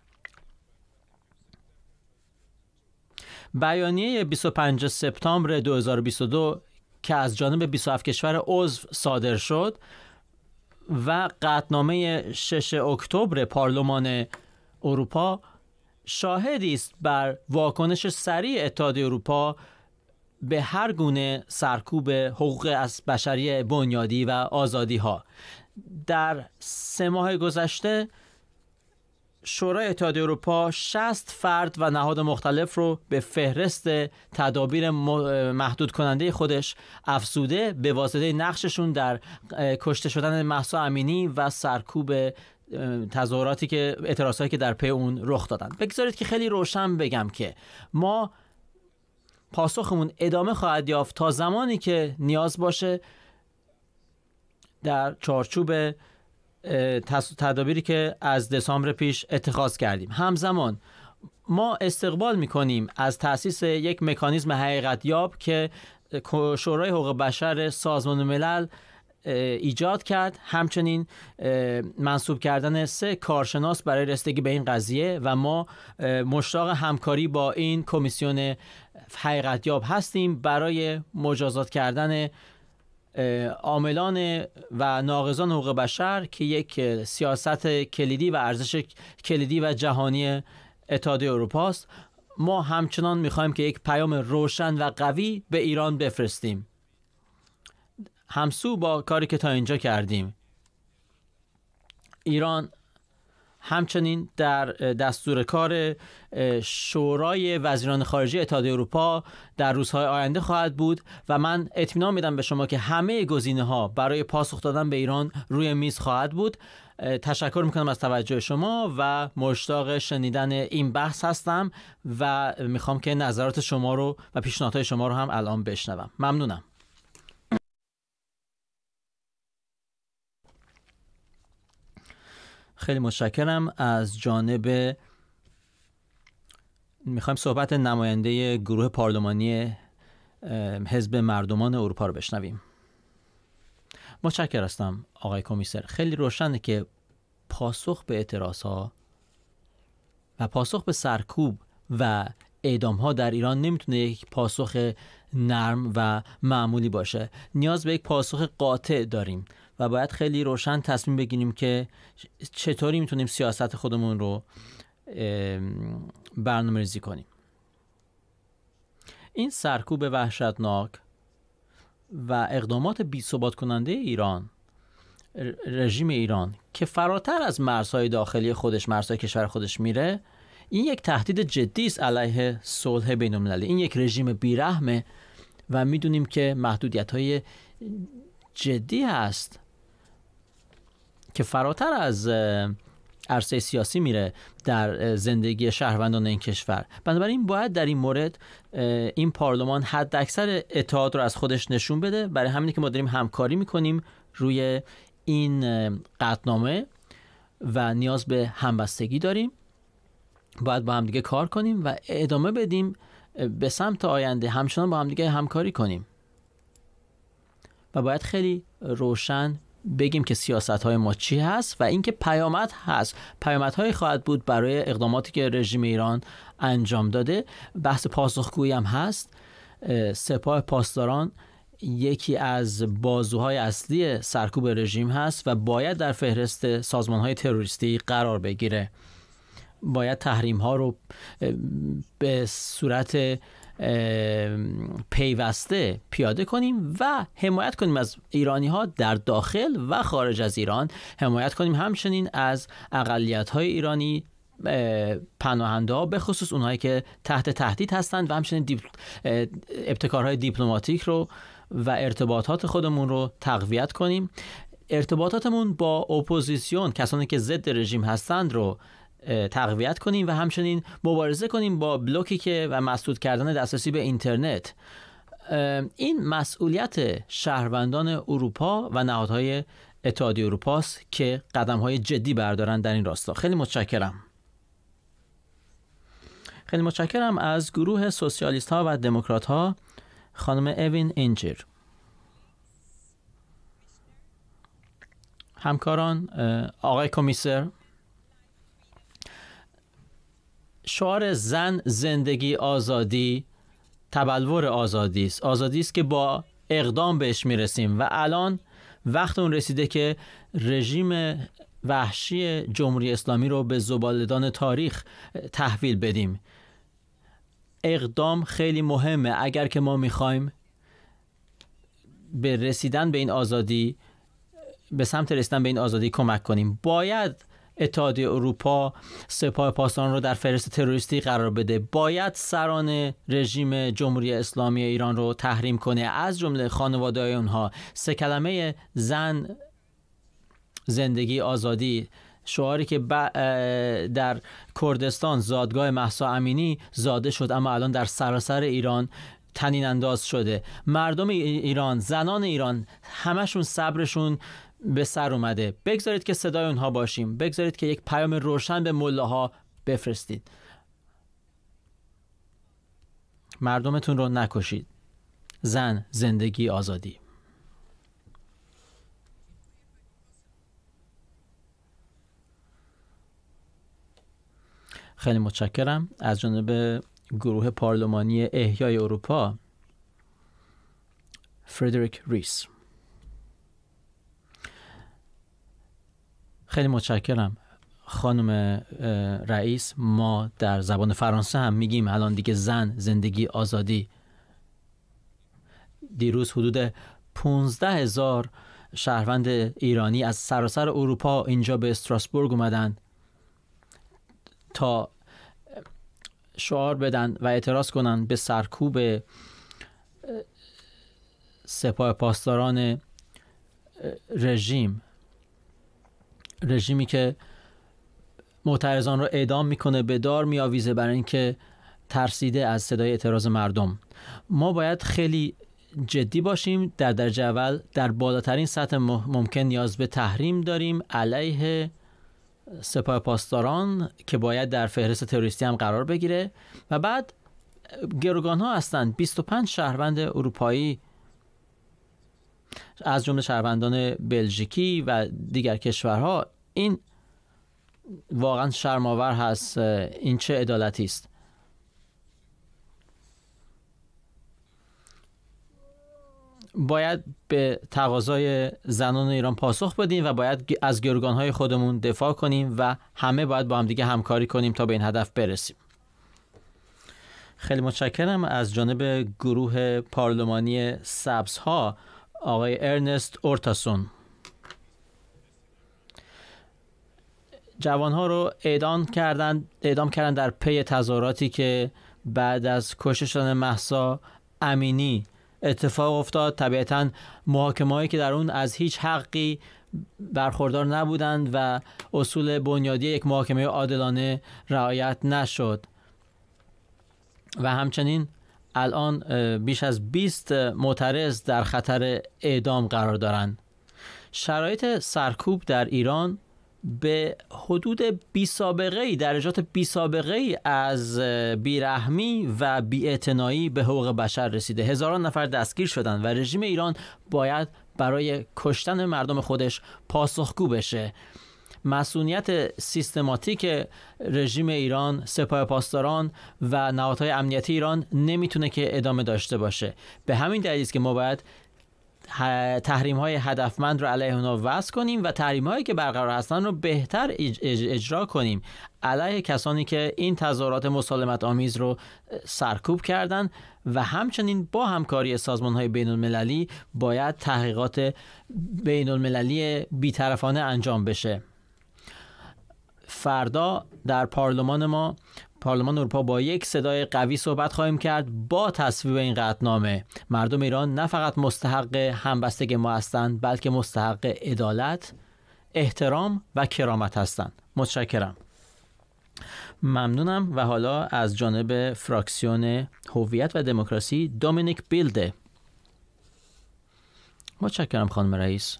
F: بیانیه بیست و پنجم سپتامبر دو هزار و بیست و دو که از جانب بیست و هفت کشور عضو صادر شد و قطعنامه ششم اکتبر پارلمان اروپا شاهدی است بر واکنش سریع اتحادیه اروپا به هر گونه سرکوب حقوق از بشری بنیادی و آزادی ها. در سه ماه گذشته شورای اتحادیه اروپا شصت فرد و نهاد مختلف رو به فهرست تدابیر محدود کننده خودش افزوده به واسطه نقششون در کشته شدن مهسا امینی و سرکوب تظاهراتی که اعتراضاتی که در پی اون رخ دادن. بگذارید که خیلی روشن بگم که ما پاسخمون ادامه خواهد یافت تا زمانی که نیاز باشه در چارچوب تدابیری که از دسامبر پیش اتخاذ کردیم. همزمان ما استقبال می‌کنیم از تأسیس یک مکانیزم حقیقت یاب که شورای حقوق بشر سازمان ملل ایجاد کرد، همچنین منصوب کردن سه کارشناس برای رسیدگی به این قضیه و ما مشتاق همکاری با این کمیسیون حقیقت یاب هستیم برای مجازات کردن عاملان و ناقضان حقوق بشر که یک سیاست کلیدی و ارزش کلیدی و جهانی اتحادیه اروپا است. ما همچنان می‌خوایم که یک پیام روشن و قوی به ایران بفرستیم، همسو با کاری که تا اینجا کردیم. ایران همچنین در دستور کار شورای وزیران خارجه اتحادیه اروپا در روزهای آینده خواهد بود و من اطمینان میدم به شما که همه گزینه‌ها برای پاسخ دادن به ایران روی میز خواهد بود. تشکر میکنم از توجه شما و مشتاق شنیدن این بحث هستم و میخوام که نظرات شما رو و پیشنهادهای شما رو هم الان بشنوم. ممنونم. خیلی متشکرم. از جانب میخوایم صحبت نماینده گروه پارلمانی حزب مردمان اروپا رو بشنویم. متشکر هستم آقای کمیسر. خیلی روشنه که پاسخ به اعتراضها و پاسخ به سرکوب و اعدام‌ها در ایران نمیتونه یک پاسخ نرم و معمولی باشه. نیاز به یک پاسخ قاطع داریم و باید خیلی روشن تصمیم بگیریم که چطوری میتونیم سیاست خودمون رو برنامه‌ریزی کنیم. این سرکوب وحشتناک و اقدامات بی‌ثبات کننده ایران، رژیم ایران که فراتر از مرزهای داخلی خودش، مرزهای کشور خودش میره، این یک تهدید جدی است علیه صلح بین المللی. این یک رژیم بیرحمه و میدونیم که محدودیت‌های جدی هست که فراتر از عرصه سیاسی میره در زندگی شهروندان این کشور. بنابراین باید در این مورد این پارلمان حد اکثر اتحاد رو از خودش نشون بده. برای همینه که ما داریم همکاری میکنیم روی این قطعنامه و نیاز به همبستگی داریم. باید با هم دیگه کار کنیم و ادامه بدیم به سمت آینده، همچنان با هم دیگه همکاری کنیم و باید خیلی روشن بگیم که سیاست‌های ما چی هست و اینکه پیامد هست. پیامدهایی خواهد بود برای اقداماتی که رژیم ایران انجام داده. بحث پاسخگویی هم هست. سپاه پاسداران یکی از بازوهای اصلی سرکوب رژیم هست و باید در فهرست سازمان‌های تروریستی قرار بگیره. باید تحریم ها رو به صورت پیوسته پیاده کنیم و حمایت کنیم از ایرانی ها در داخل و خارج از ایران. حمایت کنیم همچنین از اقلیت های ایرانی پناهنده ها، به خصوص اونهایی که تحت تهدید هستند، و همچنین دیپ... ابتکارهای دیپلماتیک رو و ارتباطات خودمون رو تقویت کنیم. ارتباطاتمون با اپوزیسیون، کسانی که ضد رژیم هستند، رو تقویت کنیم و همچنین مبارزه کنیم با بلوکی که و مسدود کردن دسترسی به اینترنت. این مسئولیت شهروندان اروپا و نهادهای اتحادیه اروپا است که قدم‌های جدی بردارن در این راستا. خیلی متشکرم. خیلی متشکرم از گروه سوسیالیست ها و دموکرات ها، خانم اوین اینجر. همکاران، آقای کمیسر، شعار زن، زندگی، آزادی تبلور آزادی است. آزادی است که با اقدام بهش میرسیم و الان وقت اون رسیده که رژیم وحشی جمهوری اسلامی رو به زباله‌دان تاریخ تحویل بدیم. اقدام خیلی مهمه اگر که ما میخوایم به رسیدن به این آزادی، به سمت رسیدن به این آزادی کمک کنیم. باید اتحادیه اروپا سپاه پاسداران رو در فهرست تروریستی قرار بده. باید سران رژیم جمهوری اسلامی ایران رو تحریم کنه، از جمله خانواده‌های اونها. سه کلمه زن، زندگی، آزادی، شعاری که در کردستان زادگاه مهسا امینی زاده شد اما الان در سراسر ایران طنین انداز شده. مردم ایران، زنان ایران، همشون صبرشون به سر اومده. بگذارید که صدای اونها باشیم. بگذارید که یک پیام روشن به ملاها بفرستید. مردمتون رو نکشید. زن، زندگی، آزادی. خیلی متشکرم. از جانب گروه پارلمانی احیای اروپا، فردریک ریس. خیلی متشکرم خانم رئیس. ما در زبان فرانسه هم میگیم الان دیگه زن، زندگی، آزادی. دیروز حدود پانزده هزار شهروند ایرانی از سراسر اروپا اینجا به استراسبورگ اومدن تا شعار بدن و اعتراض کنن به سرکوب سپاه پاسداران رژیم، رژیمی که معترضان رو اعدام میکنه، به دار میآویزه برای اینکه ترسیده از صدای اعتراض مردم. ما باید خیلی جدی باشیم. در درجه اول در بالاترین سطح ممکن نیاز به تحریم داریم علیه سپاه پاسداران که باید در فهرست تروریستی هم قرار بگیره. و بعد گروگان ها هستند، بیست و پنج شهروند اروپایی از جمله شهروندان بلژیکی و دیگر کشورها. این واقعا شرم‌آور هست. این چه عدالتی است؟ باید به تقاضای زنان ایران پاسخ بدیم و باید از گروگان‌های خودمون دفاع کنیم و همه باید با هم دیگه همکاری کنیم تا به این هدف برسیم. خیلی متشکرم. از جانب گروه پارلمانی سبزها، آقای ارنست اورتاسون. جوانها رو اعدام کردن اعدام کردن در پی تظاهراتی که بعد از کشته شدن مهسا امینی اتفاق افتاد. طبیعتاً محاکمه‌هایی که در اون از هیچ حقی برخوردار نبودند و اصول بنیادی یک محاکمه عادلانه رعایت نشد و همچنین الان بیش از بیست معترض در خطر اعدام قرار دارند. شرایط سرکوب در ایران به حدود بی سابقه ای درجات بی سابقه ای از بیرحمی و بی‌اعتنایی به حقوق بشر رسیده. هزاران نفر دستگیر شدند و رژیم ایران باید برای کشتن مردم خودش پاسخگو بشه. مسئولیت سیستماتیک رژیم ایران، سپاه پاسداران و نهادهای امنیتی ایران نمیتونه که ادامه داشته باشه. به همین دلیل است که ما باید تحریم های هدفمند رو علیه اونها وضع کنیم و تحریم هایی که برقرار هستن رو بهتر اجرا کنیم علیه کسانی که این تظاهرات مسالمت آمیز رو سرکوب کردن و همچنین با همکاری سازمان های بین المللی باید تحقیقات بین المللی بی‌طرفانه انجام بشه. فردا در پارلمان ما پارلمان اروپا با یک صدای قوی صحبت خواهیم کرد با تصویب این قطعنامه. مردم ایران نه فقط مستحق همبستگی ما هستند بلکه مستحق عدالت، احترام و کرامت هستند. متشکرم. ممنونم و حالا از جانب فراکسیون هویت و دموکراسی دومینیک بیلده. متشکرم خانم رئیس.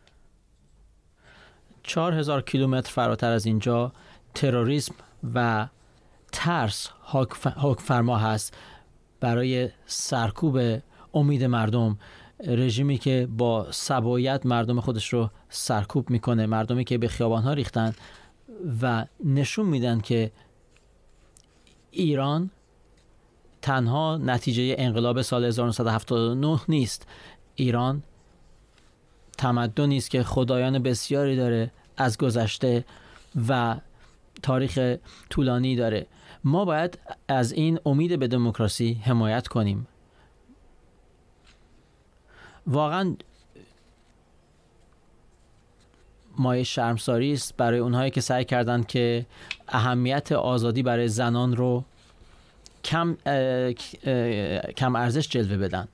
F: چهار هزار کیلومتر فراتر از اینجا تروریسم و ترس حکم فرما هست برای سرکوب امید مردم. رژیمی که با سبایت مردم خودش رو سرکوب میکنه، مردمی که به خیابانها ریختن و نشون میدن که ایران تنها نتیجه انقلاب سال هزار و نهصد و هفتاد و نه نیست. ایران تمدنی است که خدایان بسیاری داره از گذشته و تاریخ طولانی داره. ما باید از این امید به دموکراسی حمایت کنیم. واقعا مایه شرمساری است برای اونهایی که سعی کردند که اهمیت آزادی برای زنان رو کم کم ارزش جلوه بدن.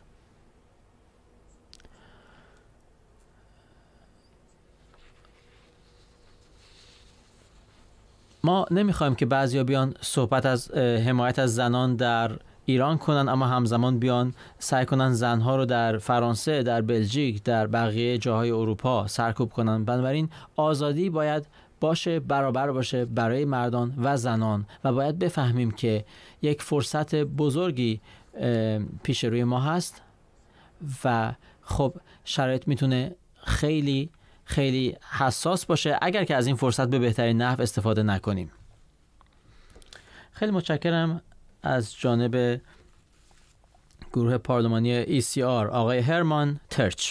F: ما نمیخوایم که بعضیا بیان صحبت از حمایت از زنان در ایران کنن اما همزمان بیان سعی کنن زنها رو در فرانسه، در بلژیک، در بقیه جاهای اروپا سرکوب کنن. بنابراین آزادی باید باشه، برابر باشه برای مردان و زنان و باید بفهمیم که یک فرصت بزرگی پیش روی ما هست و خب شرایط میتونه خیلی خیلی حساس باشه اگر که از این فرصت به بهترین نحو استفاده نکنیم. خیلی متشکرم از جانب گروه پارلمانی ای سی آر آقای هرمان ترچ.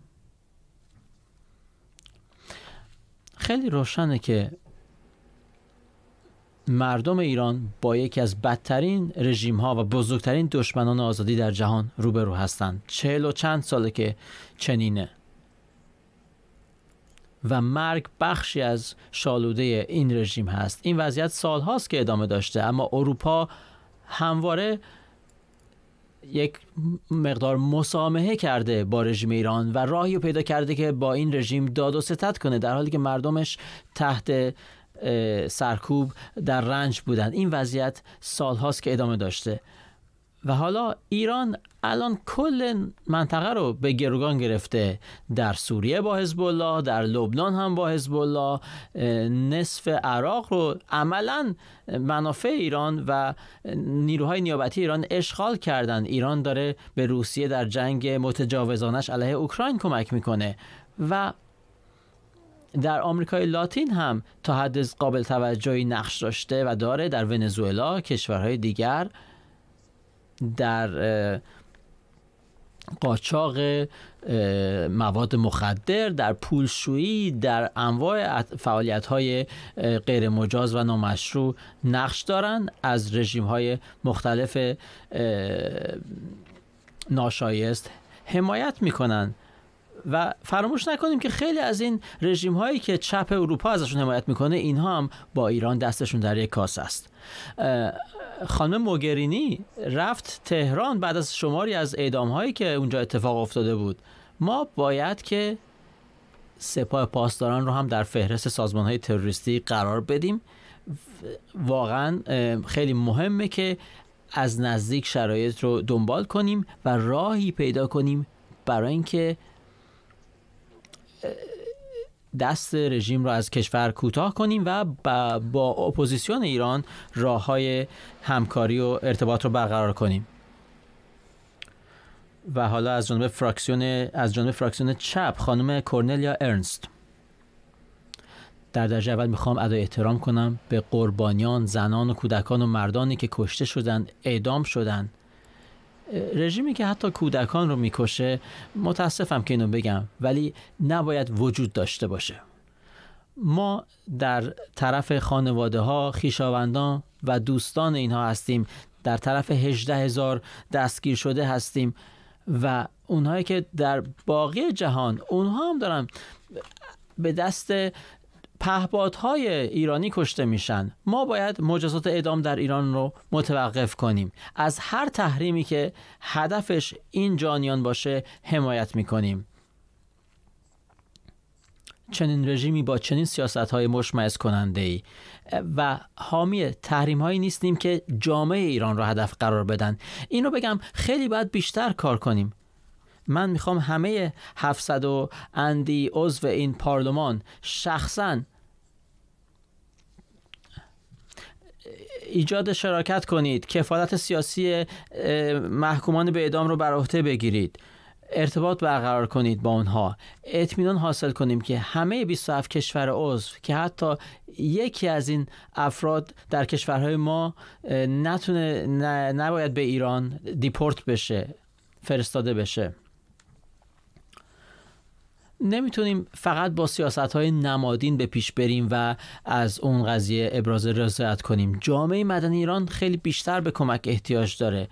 F: خیلی روشنه که مردم ایران با یکی از بدترین رژیم ها و بزرگترین دشمنان آزادی در جهان روبرو هستند. چهل و چند ساله که چنینه و مرگ بخشی از شالوده این رژیم هست. این وضعیت سال هاست که ادامه داشته اما اروپا همواره یک مقدار مسامحه کرده با رژیم ایران و راهی پیدا کرده که با این رژیم داد و ستد کنه در حالی که مردمش تحت سرکوب در رنج بودند. این وضعیت سال هاست که ادامه داشته و حالا ایران الان کل منطقه رو به گروگان گرفته. در سوریه با حزب الله، در لبنان هم با حزب الله، نصف عراق رو عملاً منافع ایران و نیروهای نیابتی ایران اشغال کردن. ایران داره به روسیه در جنگ متجاوزانش علیه اوکراین کمک میکنه و در آمریکای لاتین هم تا حد قابل توجهی نقش داشته و داره. در ونزوئلا، کشورهای دیگر، در قاچاق مواد مخدر، در پولشویی، در انواع فعالیت‌های غیر مجاز و نامشروع نقش دارن. از رژیم‌های مختلف ناشایست حمایت میکنن و فراموش نکنیم که خیلی از این رژیم هایی که چپ اروپا ازشون حمایت میکنه اینها هم با ایران دستشون در یک کاسه است. خانم موگرینی رفت تهران بعد از شماری از اعدام هایی که اونجا اتفاق افتاده بود. ما باید که سپاه پاسداران رو هم در فهرست سازمان های تروریستی قرار بدیم. واقعا خیلی مهمه که از نزدیک شرایط رو دنبال کنیم و راهی پیدا کنیم برای اینکه دست رژیم رو از کشور کوتاه کنیم و با اپوزیسیون ایران راههای همکاری و ارتباط رو برقرار کنیم. و حالا از جانب فراکسیون از جانب فراکسیون چپ خانم کورنلیا ارنست، در درجه اول میخوام ادای احترام کنم به قربانیان، زنان و کودکان و مردانی که کشته شدن، اعدام شدن. رژیمی که حتی کودکان رو میکشه، متاسفم که اینو بگم، ولی نباید وجود داشته باشه. ما در طرف خانواده ها، خویشاوندان و دوستان اینها هستیم، در طرف هجده هزار دستگیر شده هستیم و اونهایی که در باقی جهان اونها هم دارن به دست پهپادهای ایرانی کشته میشن. ما باید مجازات اعدام در ایران رو متوقف کنیم. از هر تحریمی که هدفش این جانیان باشه حمایت میکنیم. چنین رژیمی با چنین سیاست‌های مشمئز کننده‌ای و حامی تحریم‌هایی نیستیم که جامعه ایران رو هدف قرار بدن. اینو بگم خیلی باید بیشتر کار کنیم. من میخوام همه هفتصد و اندی عضو این پارلمان شخصاً ایجاد شراکت کنید، کفالت سیاسی محکومان به اعدام رو بر عهده بگیرید، ارتباط برقرار کنید با اونها، اطمینان حاصل کنیم که همه بیست و هفت کشور عضو که حتی یکی از این افراد در کشورهای ما نتونه نباید به ایران دیپورت بشه، فرستاده بشه. نمیتونیم فقط با سیاست‌های نمادین به پیش بریم و از اون قضیه ابراز رضایت کنیم. جامعه مدنی ایران خیلی بیشتر به کمک احتیاج داره.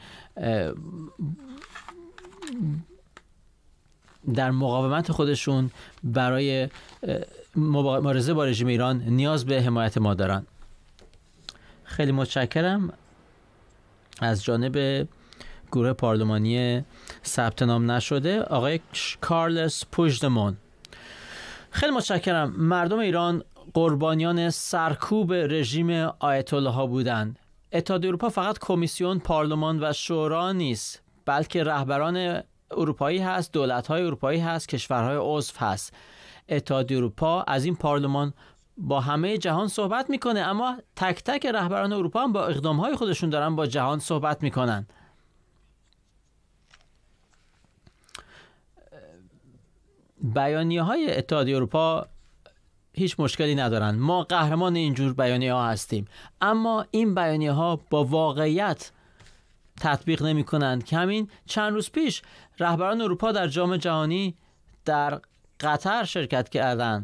F: در مقاومت خودشون برای مبارزه با رژیم ایران نیاز به حمایت ما دارن. خیلی متشکرم از جانب گروه پارلمانی ثبت نام نشده آقای کارلس پوژدمون. خیلی متشکرم. مردم ایران قربانیان سرکوب رژیم آیت الله ها بودند. اتحادیه اروپا فقط کمیسیون، پارلمان و شورا نیست، بلکه رهبران اروپایی هست، دولت‌های اروپایی هست، کشورهای عضو هست. اتحادیه اروپا از این پارلمان با همه جهان صحبت میکنه، اما تک تک رهبران اروپا هم با اقدام‌های خودشون دارن با جهان صحبت میکنن. بیانیه‌های اتحادیه اروپا هیچ مشکلی ندارن. ما قهرمان اینجور بیانیه‌ها هستیم، اما این بیانیه‌ها با واقعیت تطبیق نمی کنند. که همین چند روز پیش رهبران اروپا در جام جهانی در قطر شرکت کردند.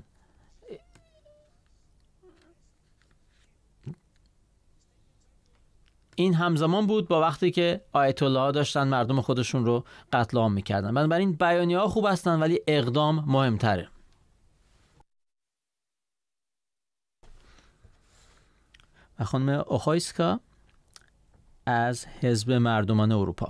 F: این همزمان بود با وقتی که آیت الله ها داشتن مردم خودشون رو قتل عام می‌کردن. بنابراین بیانیه ها خوب هستن ولی اقدام مهمتره. و خانم اوخایسکا از حزب مردمان اروپا.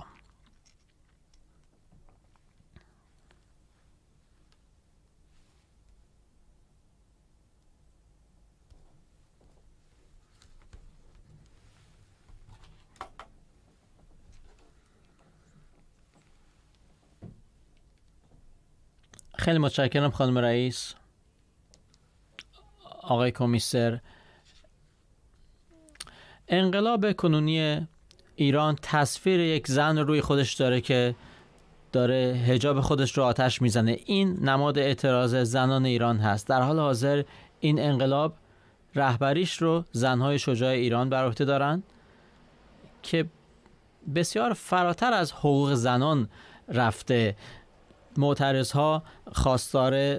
F: خیلی متشکرم خانم رئیس، آقای کمیسر. انقلاب کنونی ایران تصویر یک زن روی خودش داره که داره حجاب خودش رو آتش میزنه. این نماد اعتراض زنان ایران هست. در حال حاضر این انقلاب رهبریش رو زنهای شجاع ایران بر عهده دارن که بسیار فراتر از حقوق زنان رفته. معترضها خواستار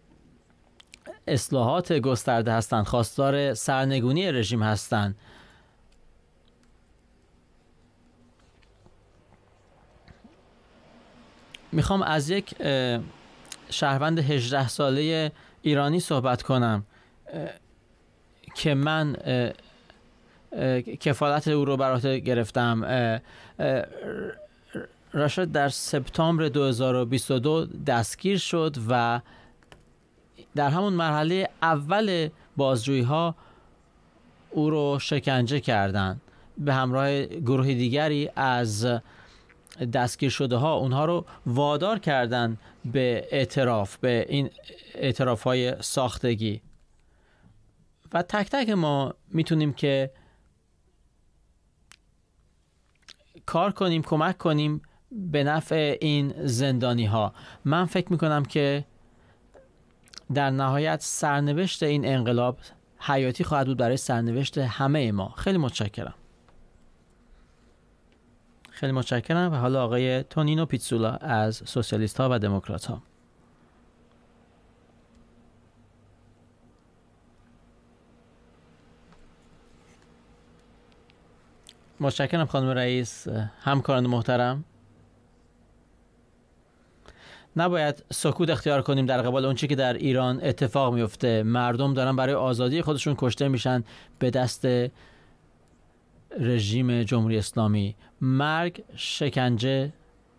F: اصلاحات گسترده هستند، خواستار سرنگونی رژیم هستند. میخوام از یک شهروند هجده ساله ایرانی صحبت کنم که من کفالت او رو بر عهده گرفتم. راشد در سپتامبر دو هزار و بیست و دو دستگیر شد و در همون مرحله اول بازجویی ها او رو شکنجه کردند. به همراه گروه دیگری از دستگیر شده ها اونها رو وادار کردند به اعتراف، به این اعتراف های ساختگی. و تک تک ما میتونیم که کار کنیم، کمک کنیم به نفع این زندانی ها. من فکر میکنم که در نهایت سرنوشت این انقلاب حیاتی خواهد بود برای سرنوشت همه ما. خیلی متشکرم. خیلی متشکرم. و حالا آقای تونینو پیتسولا از سوسیالیست ها و دموکرات ها. متشکرم خانم رئیس. همکاران محترم، نباید سکوت اختیار کنیم در قبال اون چیزی که در ایران اتفاق میفته. مردم دارن برای آزادی خودشون کشته میشن به دست رژیم جمهوری اسلامی. مرگ، شکنجه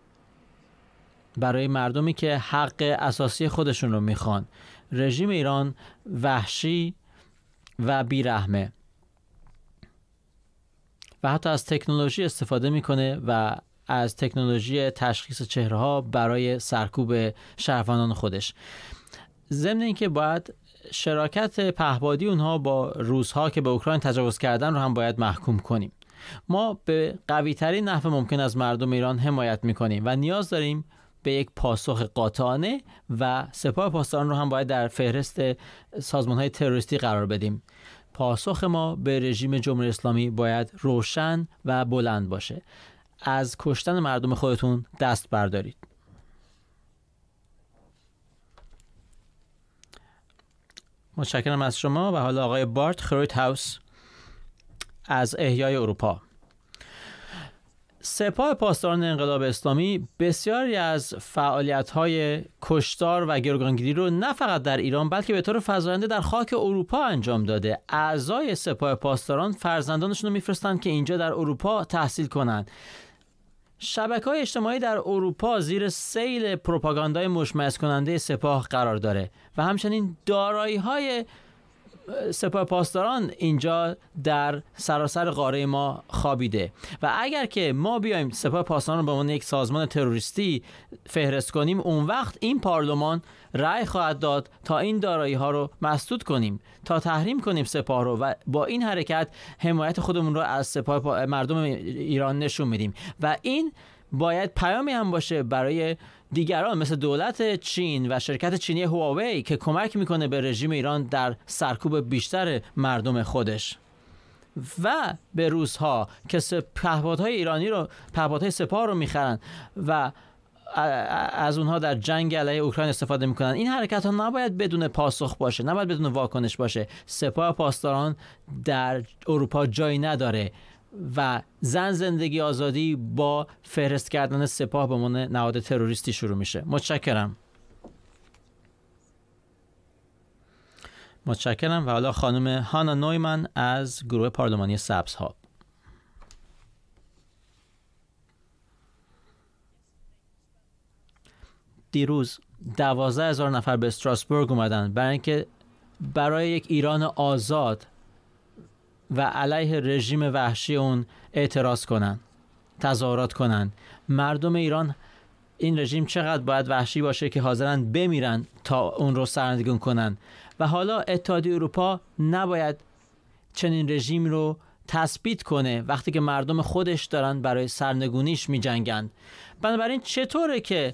F: برای مردمی که حق اساسی خودشون رو میخوان. رژیم ایران وحشی و بیرحمه و حتی از تکنولوژی استفاده میکنه و از تکنولوژی تشخیص چهره ها برای سرکوب شهروندان خودش. ضمن اینکه باید شراکت پهپادی اونها با روس‌ها که به اوکراین تجاوز کردن رو هم باید محکوم کنیم. ما به قوی ترین نحو ممکن از مردم ایران حمایت میکنیم و نیاز داریم به یک پاسخ قاطعانه و سپاه پاسداران رو هم باید در فهرست سازمان‌های تروریستی قرار بدیم. پاسخ ما به رژیم جمهوری اسلامی باید روشن و بلند باشه. از کشتن مردم خودتون دست بردارید. متشکرم از شما. و حالا آقای بارت خرویت هاوس از احیای اروپا. سپاه پاسداران انقلاب اسلامی بسیاری از فعالیت‌های کشتار و گروگانگیری رو نه فقط در ایران بلکه به طور فزاینده در خاک اروپا انجام داده. اعضای سپاه پاسداران فرزندانشون رو میفرستن که اینجا در اروپا تحصیل کنند. شبکه‌های اجتماعی در اروپا زیر سیل پروپاگاندای مشمئز کننده سپاه قرار داره و همچنین دارایی‌های سپاه پاسداران اینجا در سراسر قاره ما خوابیده. و اگر که ما بیایم سپاه پاسداران رو به عنوان یک سازمان تروریستی فهرست کنیم، اون وقت این پارلمان رأی خواهد داد تا این دارایی ها رو مسدود کنیم، تا تحریم کنیم سپاه رو و با این حرکت حمایت خودمون رو از سپاه مردم ایران نشون میدیم. و این باید پیامی هم باشه برای دیگران مثل دولت چین و شرکت چینی هواوی که کمک میکنه به رژیم ایران در سرکوب بیشتر مردم خودش، و به روس‌ها که پهپادهای ایرانی رو، پهپادهای سپاه رو میخرن و از اونها در جنگ علیه اوکراین استفاده میکنن. این حرکت ها نباید بدون پاسخ باشه، نباید بدون واکنش باشه. سپاه پاسداران در اروپا جایی نداره و زن زندگی آزادی با فهرست کردن سپاه به عنوان نهاد تروریستی شروع میشه. متشکرم. متشکرم. و حالا خانم هانا نویمن از گروه پارلمانی سبزها. دیروز دوازده هزار نفر به استراسبورگ اومدن برای اینکه برای یک ایران آزاد و علیه رژیم وحشی اون اعتراض کنن، تظاهرات کنن. مردم ایران این رژیم چقدر باید وحشی باشه که حاضرن بمیرن تا اون رو سرنگون کنن. و حالا اتحادیه اروپا نباید چنین رژیم رو تثبیت کنه وقتی که مردم خودش دارن برای سرنگونیش می جنگن. بنابراین چطوره که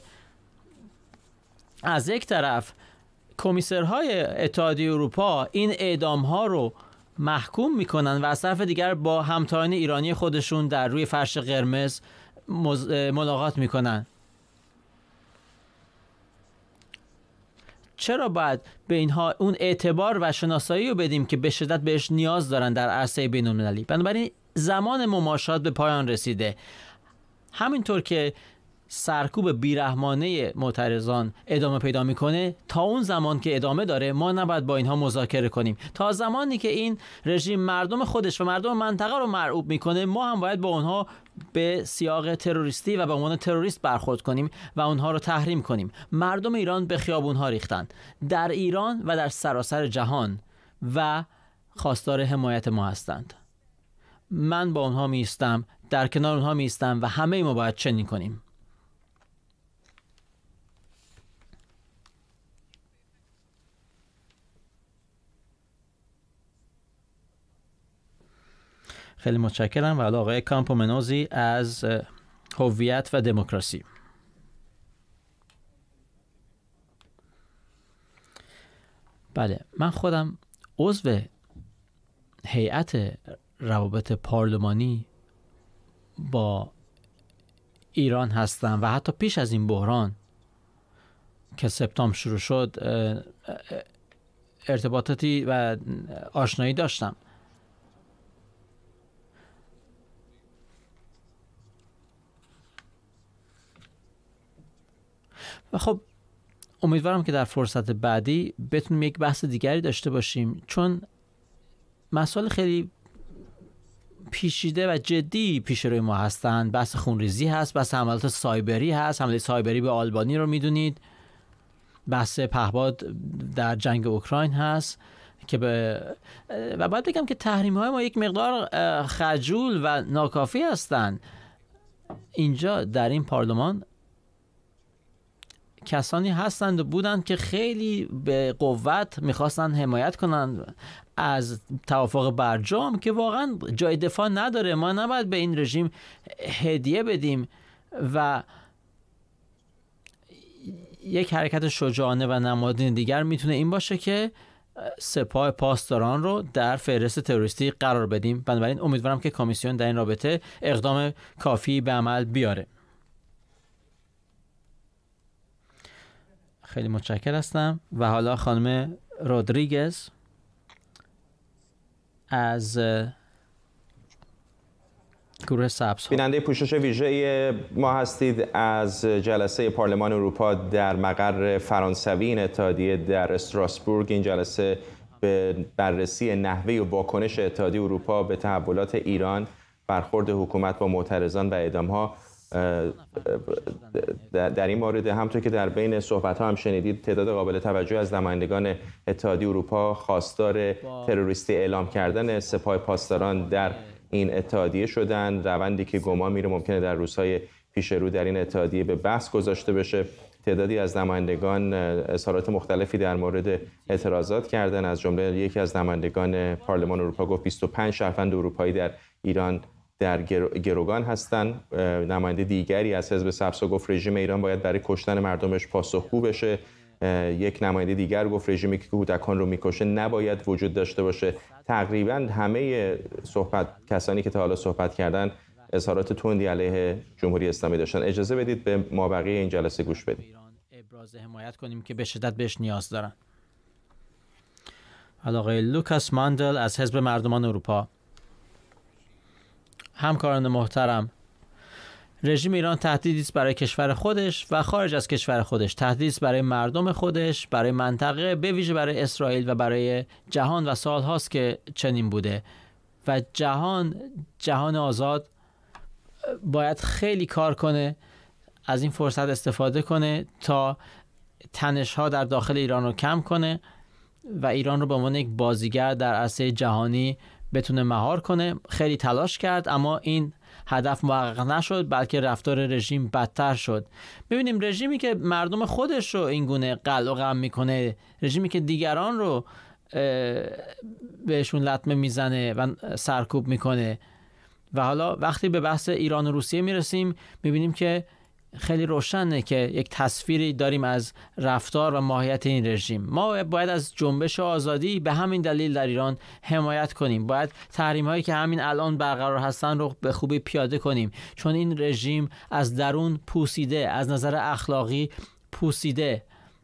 F: از یک طرف کمیسرهای اتحادیه اروپا این اعدام‌ها رو محکوم میکنن و از طرف دیگر با همتایان ایرانی خودشون در روی فرش قرمز ملاقات میکنن؟ چرا باید به اینها اون اعتبار و شناسایی رو بدیم که به شدت بهش نیاز دارن در عرصه بین‌المللی؟ بنابراین زمان مماشات به پایان رسیده. همینطور که سرکوب بیرحمانه معترضان ادامه پیدا میکنه، تا اون زمان که ادامه داره ما نباید با اینها مذاکره کنیم. تا زمانی که این رژیم مردم خودش و مردم منطقه رو مرعوب میکنه، ما هم باید با اونها به سیاق تروریستی و به عنوان تروریست برخورد کنیم و اونها رو تحریم کنیم. مردم ایران به خیابونها ریختن، در ایران و در سراسر جهان، و خواستار حمایت ما هستند. من با اونها میستم، در کنار اونها میستم و همه ما باید چنین کنیم. خیلی متشکرم. و حالا آقای کامپومنوزی از هویت و دموکراسی. بله، من خودم عضو هیئت روابط پارلمانی با ایران هستم و حتی پیش از این بحران که سپتامبر شروع شد ارتباطاتی و آشنایی داشتم. و خب امیدوارم که در فرصت بعدی بتونیم یک بحث دیگری داشته باشیم، چون مسائل خیلی پیچیده و جدی پیش روی ما هستند. بحث خونریزی هست، بحث حملات سایبری هست، حمله سایبری به آلبانی رو میدونید، بحث پهپاد در جنگ اوکراین هست که به و باید بگم که تحریم های ما یک مقدار خجول و ناکافی هستند. اینجا در این پارلمان کسانی هستند و بودند که خیلی به قوت میخواستن حمایت کنند از توافق برجام که واقعا جای دفاع نداره. ما نباید به این رژیم هدیه بدیم و یک حرکت شجاعانه و نمادین دیگر میتونه این باشه که سپاه پاسداران رو در فهرست تروریستی قرار بدیم. بنابراین امیدوارم که کمیسیون در این رابطه اقدام کافی به عمل بیاره. خیلی متشکر هستم. و حالا خانم رودریگز از گروه سبز.
A: بیننده پوشش ویژه ما هستید از جلسه پارلمان اروپا در مقر فرانسوی این اتحادیه در استراسبورگ. این جلسه به بررسی نحوه و واکنش اتحادیه اروپا به تحولات ایران، برخورد حکومت با معترضان و اعدام‌ها. در این مورد همونطور که در بین صحبت‌ها هم شنیدید، تعداد قابل توجهی از نمایندگان اتحادیه اروپا خواستار تروریستی اعلام کردن سپاه پاسداران در این اتحادیه شدن، روندی که گمان میره ممکنه در روزهای پیش رو در این اتحادیه به بحث گذاشته بشه. تعدادی از نمایندگان اظهارات مختلفی در مورد اعتراضات کردن، از جمله یکی از نمایندگان پارلمان اروپا گفت بیست و پنج شهروند اروپایی در ایران در گروگان هستند. نماینده دیگری از حزب سبز گفت رژیم ایران باید برای کشتن مردمش پاسخگو بشه. یک نماینده دیگر گفت رژیمی که کودکان رو میکشه نباید وجود داشته باشه. تقریبا همه صحبت کسانی که تا حالا صحبت کردن اظهارات تندی علیه جمهوری اسلامی داشتن. اجازه بدید به مابقی این جلسه گوش بدیم.
F: ابراز حمایت کنیم که به شدت بهش نیاز دارن. آقای لوکاس ماندل از حزب مردمان اروپا. همکاران محترم، رژیم ایران تهدیدی است برای کشور خودش و خارج از کشور خودش، تهدیدی است برای مردم خودش، برای منطقه، به ویژه برای اسرائیل و برای جهان و سال هاست که چنین بوده. و جهان جهان آزاد باید خیلی کار کنه، از این فرصت استفاده کنه تا تنش ها در داخل ایران رو کم کنه و ایران رو به عنوان یک بازیگر در عرصه جهانی بتونه مهار کنه. خیلی تلاش کرد اما این هدف محقق نشد، بلکه رفتار رژیم بدتر شد. ببینیم رژیمی که مردم خودش رو اینگونه قلع و قم میکنه، رژیمی که دیگران رو بهشون لطمه میزنه و سرکوب میکنه. و حالا وقتی به بحث ایران و روسیه میرسیم میبینیم که خیلی روشنه که یک تصویری داریم از رفتار و ماهیت این رژیم. ما باید از جنبش آزادی به همین دلیل در ایران حمایت کنیم. باید تحریم هایی که همین الان برقرار هستن رو به خوبی پیاده کنیم، چون این رژیم از درون پوسیده، از نظر اخلاقی پوسیده.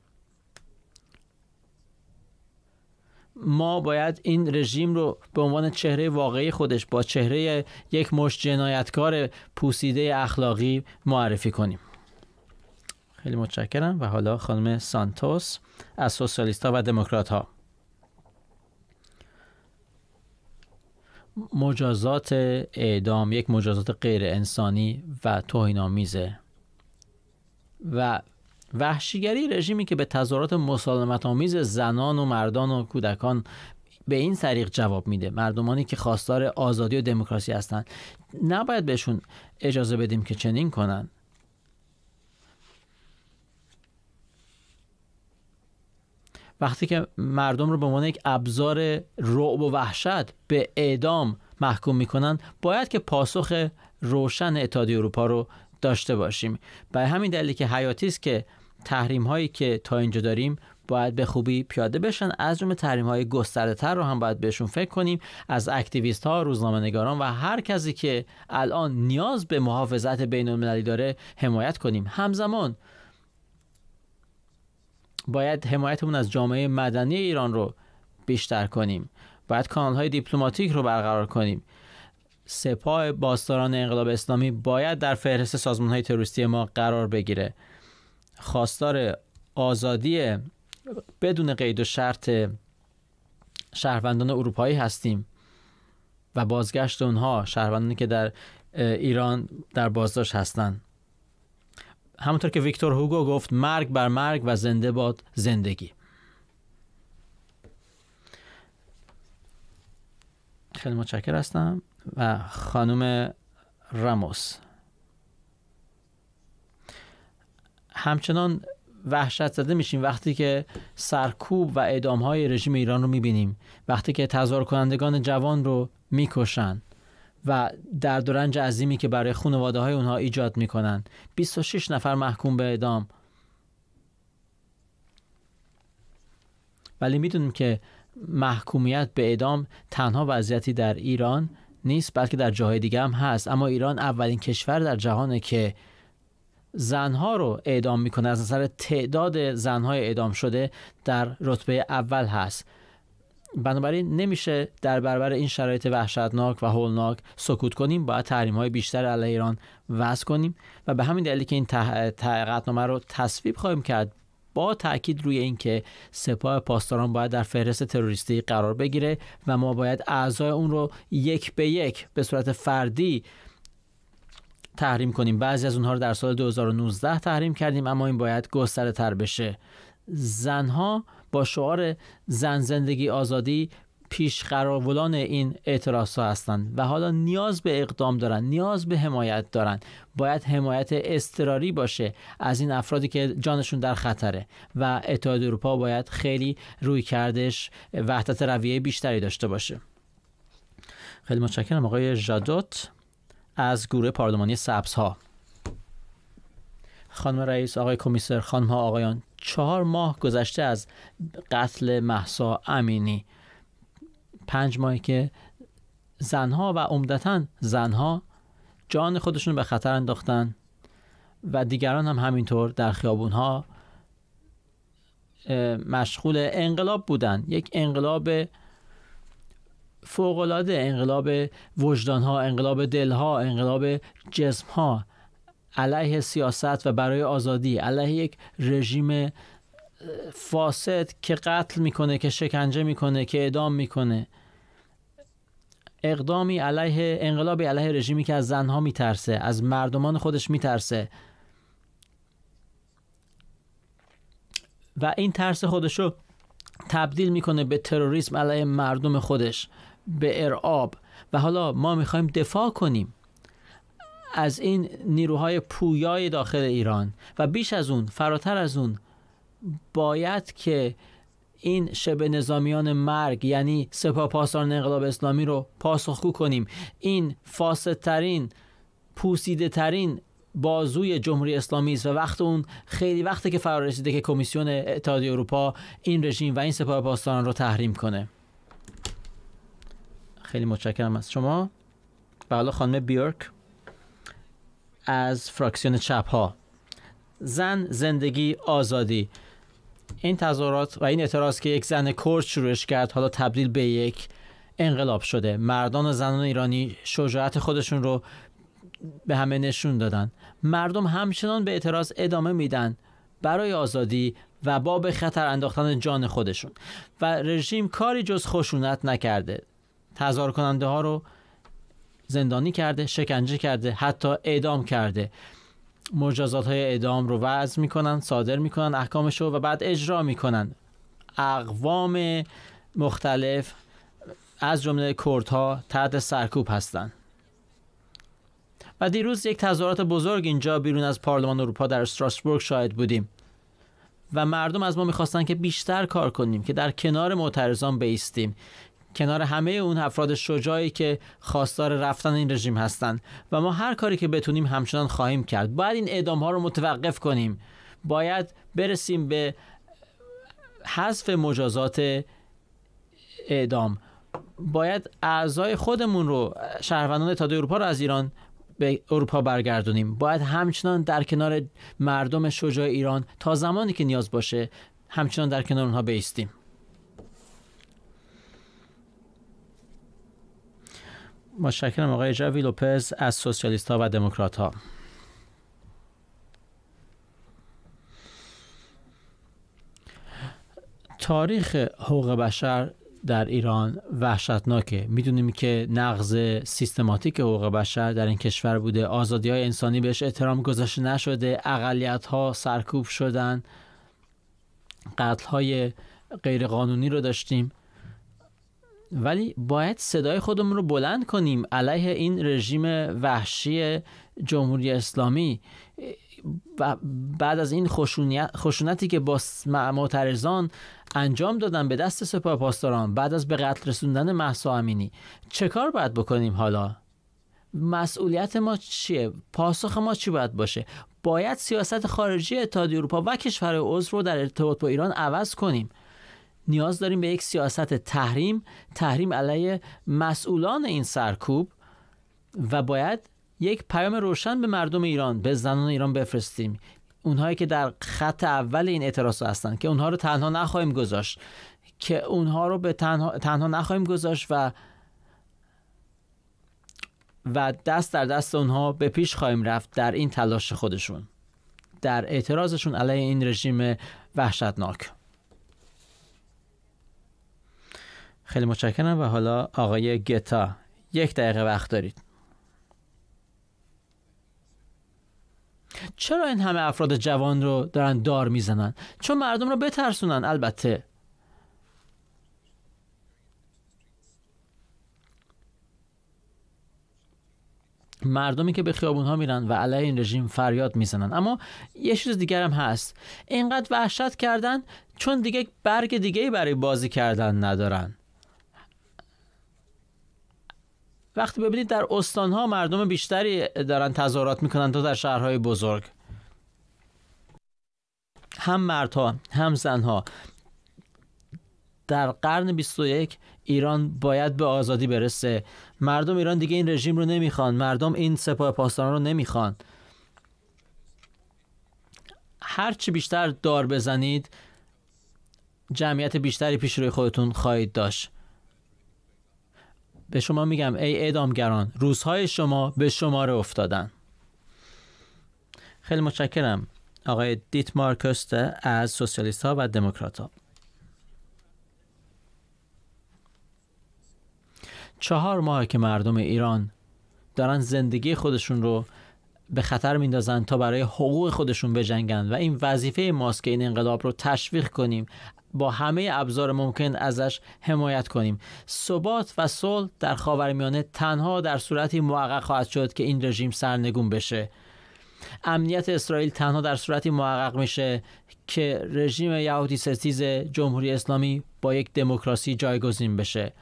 F: ما باید این رژیم رو به عنوان چهره واقعی خودش با چهره یک مشت جنایتکار پوسیده اخلاقی معرفی کنیم. خیلی متشکرم. و حالا خانم سانتوس از سوسیالیست‌ها و دموکرات‌ها. مجازات اعدام یک مجازات غیر انسانی و توهین‌آمیزه و وحشیگری رژیمی که به تظاهرات مسالمت‌آمیز زنان و مردان و کودکان به این طریق جواب میده، مردمانی که خواستار آزادی و دموکراسی هستند، نباید بهشون اجازه بدیم که چنین کنن. وقتی که مردم رو به عنوان یک ابزار رعب و وحشت به اعدام محکوم میکنن، باید که پاسخ روشن اتحادیه اروپا رو داشته باشیم. برای همین دلیلی که حیاتی است که تحریم هایی که تا اینجا داریم باید به خوبی پیاده بشن، از جمله تحریم های گسترده تر رو هم باید بهشون فکر کنیم، از اکتیویست ها، روزنامه‌نگاران و هر کسی که الان نیاز به محافظت بین المللی داره حمایت کنیم. همزمان باید حمایتمون از جامعه مدنی ایران رو بیشتر کنیم. باید کانال‌های دیپلماتیک رو برقرار کنیم. سپاه پاسداران انقلاب اسلامی باید در فهرست سازمان‌های تروریستی ما قرار بگیره. خواستار آزادی بدون قید و شرط شهروندان اروپایی هستیم و بازگشت اونها، شهروندانی که در ایران در بازداشت هستند. همونطور که ویکتور هوگو گفت، مرگ بر مرگ و زنده باد زندگی. خیلی متشکر هستم. و خانم راموس، همچنان وحشت زده میشیم وقتی که سرکوب و اعدام‌های رژیم ایران رو میبینیم، وقتی که تظاهر کنندگان جوان رو میکشن و درد و رنج عظیمی که برای خانواده‌های اونها ایجاد میکنن. بیست و شش نفر محکوم به اعدام. ولی میدونیم که محکومیت به اعدام تنها وضعیتی در ایران نیست، بلکه در جاهای دیگه هم هست. اما ایران اولین کشور در جهانه که زنها رو اعدام میکنه. از نظر تعداد زنهای اعدام شده در رتبه اول هست. بنابراین نمیشه در برابر این شرایط وحشتناک و هولناک سکوت کنیم. باید تحریم‌های بیشتر علیه ایران وضع کنیم و به همین دلیل که این قطعنامه رو تصویب خواهیم کرد، با تاکید روی این که سپاه پاسداران باید در فهرست تروریستی قرار بگیره و ما باید اعضای اون رو یک به یک به صورت فردی تحریم کنیم. بعضی از اونها رو در سال دو هزار و نوزده تحریم کردیم، اما این باید گسترده تر بشه. زنها با شعار زن زندگی آزادی پیشقراولان این اعتراض‌ها هستند و حالا نیاز به اقدام دارن، نیاز به حمایت دارن. باید حمایت اضطراری باشه از این افرادی که جانشون در خطره و اتحادیه اروپا باید خیلی روی کردش وحدت رویه بیشتری داشته باشه. خیلی متشکرم. آقای ژادوت از گروه پارلمانی سبزها. خانم رئیس، آقای کمیسر، خانم ها، آقایان، چهار ماه گذشته از قتل مهسا امینی. پنج ماهی که زنها و عمدتاً زنها جان خودشون به خطر انداختن و دیگران هم همینطور در خیابونها مشغول انقلاب بودن. یک انقلاب فوق‌العاده، انقلاب وجدانها، انقلاب دلها، انقلاب جسمها، علیه سیاست و برای آزادی، علیه یک رژیم فاسد که قتل میکنه، که شکنجه میکنه، که اعدام میکنه. اقدامی علیه، انقلابی علیه رژیمی که از زنها میترسه، از مردمان خودش میترسه و این ترس خودشو تبدیل میکنه به تروریسم علیه مردم خودش، به ارعاب. و حالا ما میخوایم دفاع کنیم از این نیروهای پویای داخل ایران و بیش از اون، فراتر از اون، باید که این شبه نظامیان مرگ، یعنی سپاه پاسداران انقلاب اسلامی رو پاسخگو کنیم. این فاسدترین، پوسیده ترین بازوی جمهوری اسلامی است و وقت اون خیلی وقته که فرا رسیده که کمیسیون اتحادیه اروپا این رژیم و این سپاه پاسداران رو تحریم کنه. خیلی متشکرم از شما. و حالا خانم بیورک از فراکسیون چپ ها. زن، زندگی، آزادی. این تظاهرات و این اعتراض که یک زن کرد شروعش کرد، حالا تبدیل به یک انقلاب شده. مردان و زنان ایرانی شجاعت خودشون رو به همه نشون دادن. مردم همچنان به اعتراض ادامه میدن برای آزادی و با به خطر انداختن جان خودشون. و رژیم کاری جز خشونت نکرده. تظاهر کننده ها رو زندانی کرده، شکنجه کرده، حتی اعدام کرده. مجازات های اعدام رو وضع میکنن، صادر میکنن احکامش رو و بعد اجرا میکنن. اقوام مختلف از جمله کردها تحت سرکوب هستند. و دیروز یک تظاهرات بزرگ اینجا بیرون از پارلمان اروپا در استراسبورگ شاهد بودیم و مردم از ما میخواستن که بیشتر کار کنیم، که در کنار معترضان بایستیم، کنار همه اون افراد شجاعی که خواستار رفتن این رژیم هستند و ما هر کاری که بتونیم همچنان خواهیم کرد. باید این اعدام ها رو متوقف کنیم، باید برسیم به حذف مجازات اعدام، باید اعضای خودمون رو، شهروندان اتحادیه اروپا رو از ایران به اروپا برگردونیم، باید همچنان در کنار مردم شجاع ایران تا زمانی که نیاز باشه همچنان در کنار اونها بایستیم. متشکرم آقای ژاوی لوپز از سوسیالیست ها و دموکرات ها. تاریخ حقوق بشر در ایران وحشتناکه. میدونیم که نقض سیستماتیک حقوق بشر در این کشور بوده، آزادی‌های انسانی بهش احترام گذاشته نشده، اقلیت‌ها سرکوب شدن، قتل‌های غیرقانونی رو داشتیم. ولی باید صدای خودمون رو بلند کنیم علیه این رژیم وحشی جمهوری اسلامی. و بعد از این خشونتی که با معترضان انجام دادن به دست سپاه پاسداران، بعد از به قتل رسوندن مهسا امینی، چه کار باید بکنیم حالا؟ مسئولیت ما چیه؟ پاسخ ما چی باید باشه؟ باید سیاست خارجی اتحادیه اروپا و کشورهای عضو رو در ارتباط با ایران عوض کنیم. نیاز داریم به یک سیاست تحریم، تحریم علیه مسئولان این سرکوب و باید یک پیام روشن به مردم ایران، به زنان ایران بفرستیم، اونهایی که در خط اول این اعتراض هستند، که اونها رو تنها نخواهیم گذاشت، که اونها رو به تنها, تنها نخواهیم گذاشت و و دست در دست اونها به پیش خواهیم رفت در این تلاش خودشون، در اعتراضشون علیه این رژیم وحشتناک. خیلی متشکرم. و حالا آقای گتا، یک دقیقه وقت دارید. چرا این همه افراد جوان رو دارن دار میزنن؟ چون مردم رو بترسونن. البته مردمی که به خیابون ها میرن و علیه این رژیم فریاد میزنن. اما یه چیز دیگر هم هست، اینقدر وحشت کردن چون دیگه برگ دیگه‌ای برای بازی کردن ندارن. وقتی ببینید در استانها مردم بیشتری دارن تظاهرات میکنن تا در شهرهای بزرگ، هم مردها هم زنها. در قرن بیست و یک ایران باید به آزادی برسه. مردم ایران دیگه این رژیم رو نمیخوان، مردم این سپاه پاسداران رو نمیخوان. هرچی بیشتر دار بزنید جمعیت بیشتری پیش روی خودتون خواهید داشت. به شما میگم ای اعدامگران، روزهای شما به شماره افتادن. خیلی متشکرم آقای دیتمار کوسته از سوسیالیست ها و دموکرات ها. چهار ماه که مردم ایران دارن زندگی خودشون رو به خطر میندازن تا برای حقوق خودشون بجنگن و این وظیفه ماست که این انقلاب رو تشویق کنیم، با همه ابزار ممکن ازش حمایت کنیم. ثبات و صلح در خاورمیانه تنها در صورتی محقق خواهد شد که این رژیم سرنگون بشه. امنیت اسرائیل تنها در صورتی محقق میشه که رژیم یهودی ستیز جمهوری اسلامی با یک دموکراسی جایگزین بشه.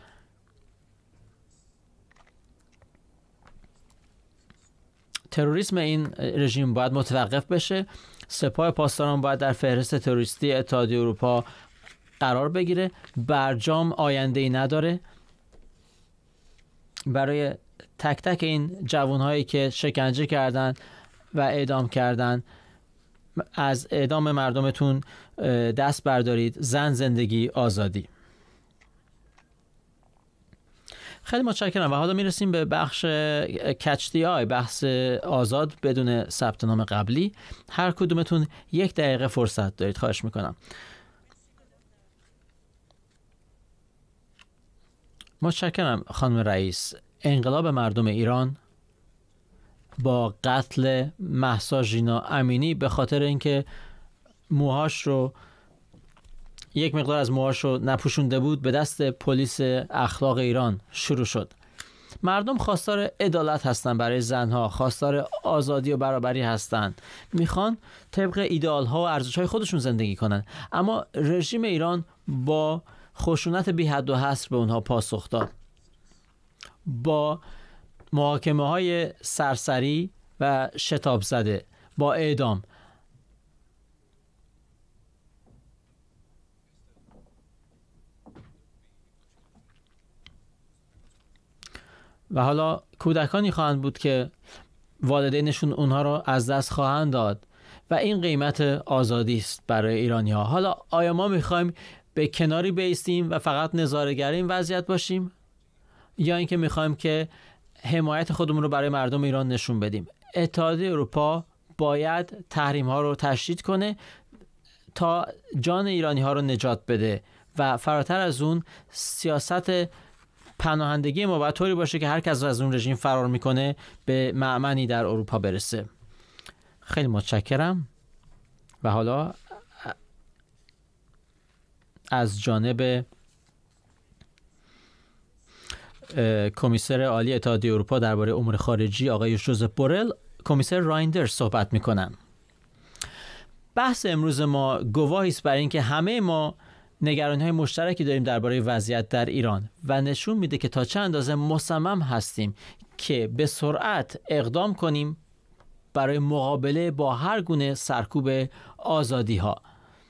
F: تروریسم این رژیم باید متوقف بشه. سپاه پاسداران باید در فهرست تروریستی اتحادیه اروپا قرار بگیره. برجام آینده‌ای نداره. برای تک تک این جوانهایی که شکنجه کردن و اعدام کردن، از اعدام مردمتون دست بردارید. زن، زندگی، آزادی. خیلی متشکرم و حالا میرسیم به بخش کچ دی آی، بحث آزاد بدون ثبت نام قبلی. هر کدومتون یک دقیقه فرصت دارید، خواهش میکنم. متشکرم خانم رئیس. انقلاب مردم ایران با قتل مهسا ژینا امینی به خاطر اینکه موهاش رو یک مقدار از موهاش رو نپوشونده بود به دست پلیس اخلاق ایران شروع شد. مردم خواستار عدالت هستند برای زنها، خواستار آزادی و برابری هستند، میخوان طبق ایدئال ها و ارزش های خودشون زندگی کنن، اما رژیم ایران با خشونت بی حد و حصر به اونها پاسخ داد، با محاکمه های سرسری و شتاب زده، با اعدام. و حالا کودکانی خواهند بود که والدینشون اونها رو از دست خواهند داد و این قیمت آزادی است برای ایرانی ها. حالا آیا ما میخوایم به کناری بایستیم و فقط نظاره‌گر این وضعیت باشیم، یا اینکه میخوایم که حمایت خودمون رو برای مردم ایران نشون بدیم؟ اتحادیه اروپا باید تحریم ها رو تشدید کنه تا جان ایرانی ها رو نجات بده و فراتر از اون سیاست پناهندگی ما باید طوری باشه که هر کس از اون رژیم فرار میکنه به مأمنی در اروپا برسه. خیلی متشکرم. و حالا از جانب کمیسر عالی اتحادیه اروپا درباره امور خارجی آقای ژوزپ بورل، کمیسر رایندرز صحبت میکنن. بحث امروز ما گواهی است برای اینکه همه ما نگرانی‌های مشترکی داریم درباره وضعیت در ایران و نشون میده که تا چه اندازه مصمم هستیم که به سرعت اقدام کنیم برای مقابله با هر گونه سرکوب آزادی‌ها.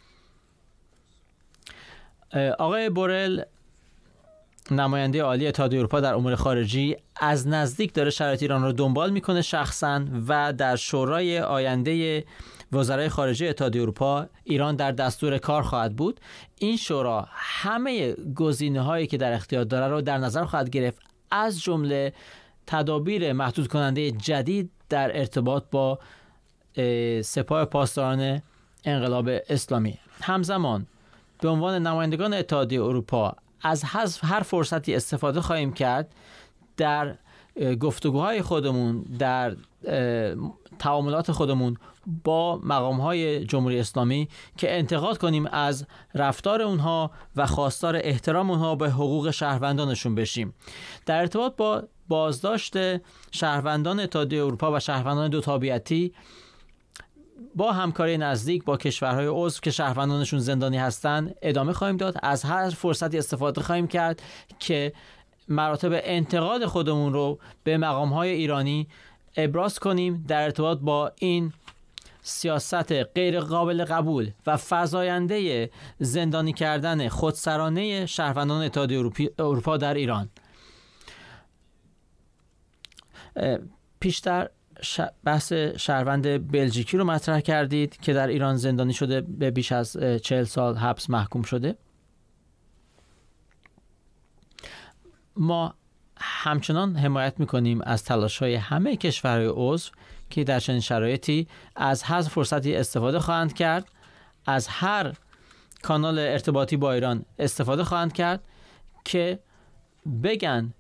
F: آقای بورل، نماینده عالی اتحادیه اروپا در امور خارجی، از نزدیک داره شرایط ایران رو دنبال میکنه شخصاً و در شورای آینده وزرای خارجه اتحادیه اروپا ایران در دستور کار خواهد بود. این شورا همه گزینه‌هایی که در اختیار داره رو در نظر خواهد گرفت، از جمله تدابیر محدود کننده جدید در ارتباط با سپاه پاسداران انقلاب اسلامی. همزمان به عنوان نمایندگان اتحادیه اروپا از حذف هر فرصتی استفاده خواهیم کرد در گفتگوهای خودمون، در تعاملات خودمون با مقام‌های جمهوری اسلامی که انتقاد کنیم از رفتار اونها و خواستار احترام اونها به حقوق شهروندانشون بشیم. در ارتباط با بازداشت شهروندان اتحادیه اروپا و شهروندان دو تابعیتی با همکاری نزدیک با کشورهای عضو که شهروندانشون زندانی هستند ادامه خواهیم داد. از هر فرصتی استفاده خواهیم کرد که مراتب انتقاد خودمون رو به مقام‌های ایرانی ابراز کنیم در ارتباط با این سیاست غیر قابل قبول و فزاینده زندانی کردن خودسرانه شهروندان اتحادیه اروپا در ایران. پیشتر بحث شهروند بلژیکی رو مطرح کردید که در ایران زندانی شده، به بیش از چهل سال حبس محکوم شده. ما همچنان حمایت میکنیم از تلاش‌های همه کشورهای عضو که در چنین شرایطی از هر فرصتی استفاده خواهند کرد، از هر کانال ارتباطی با ایران استفاده خواهند کرد که بگن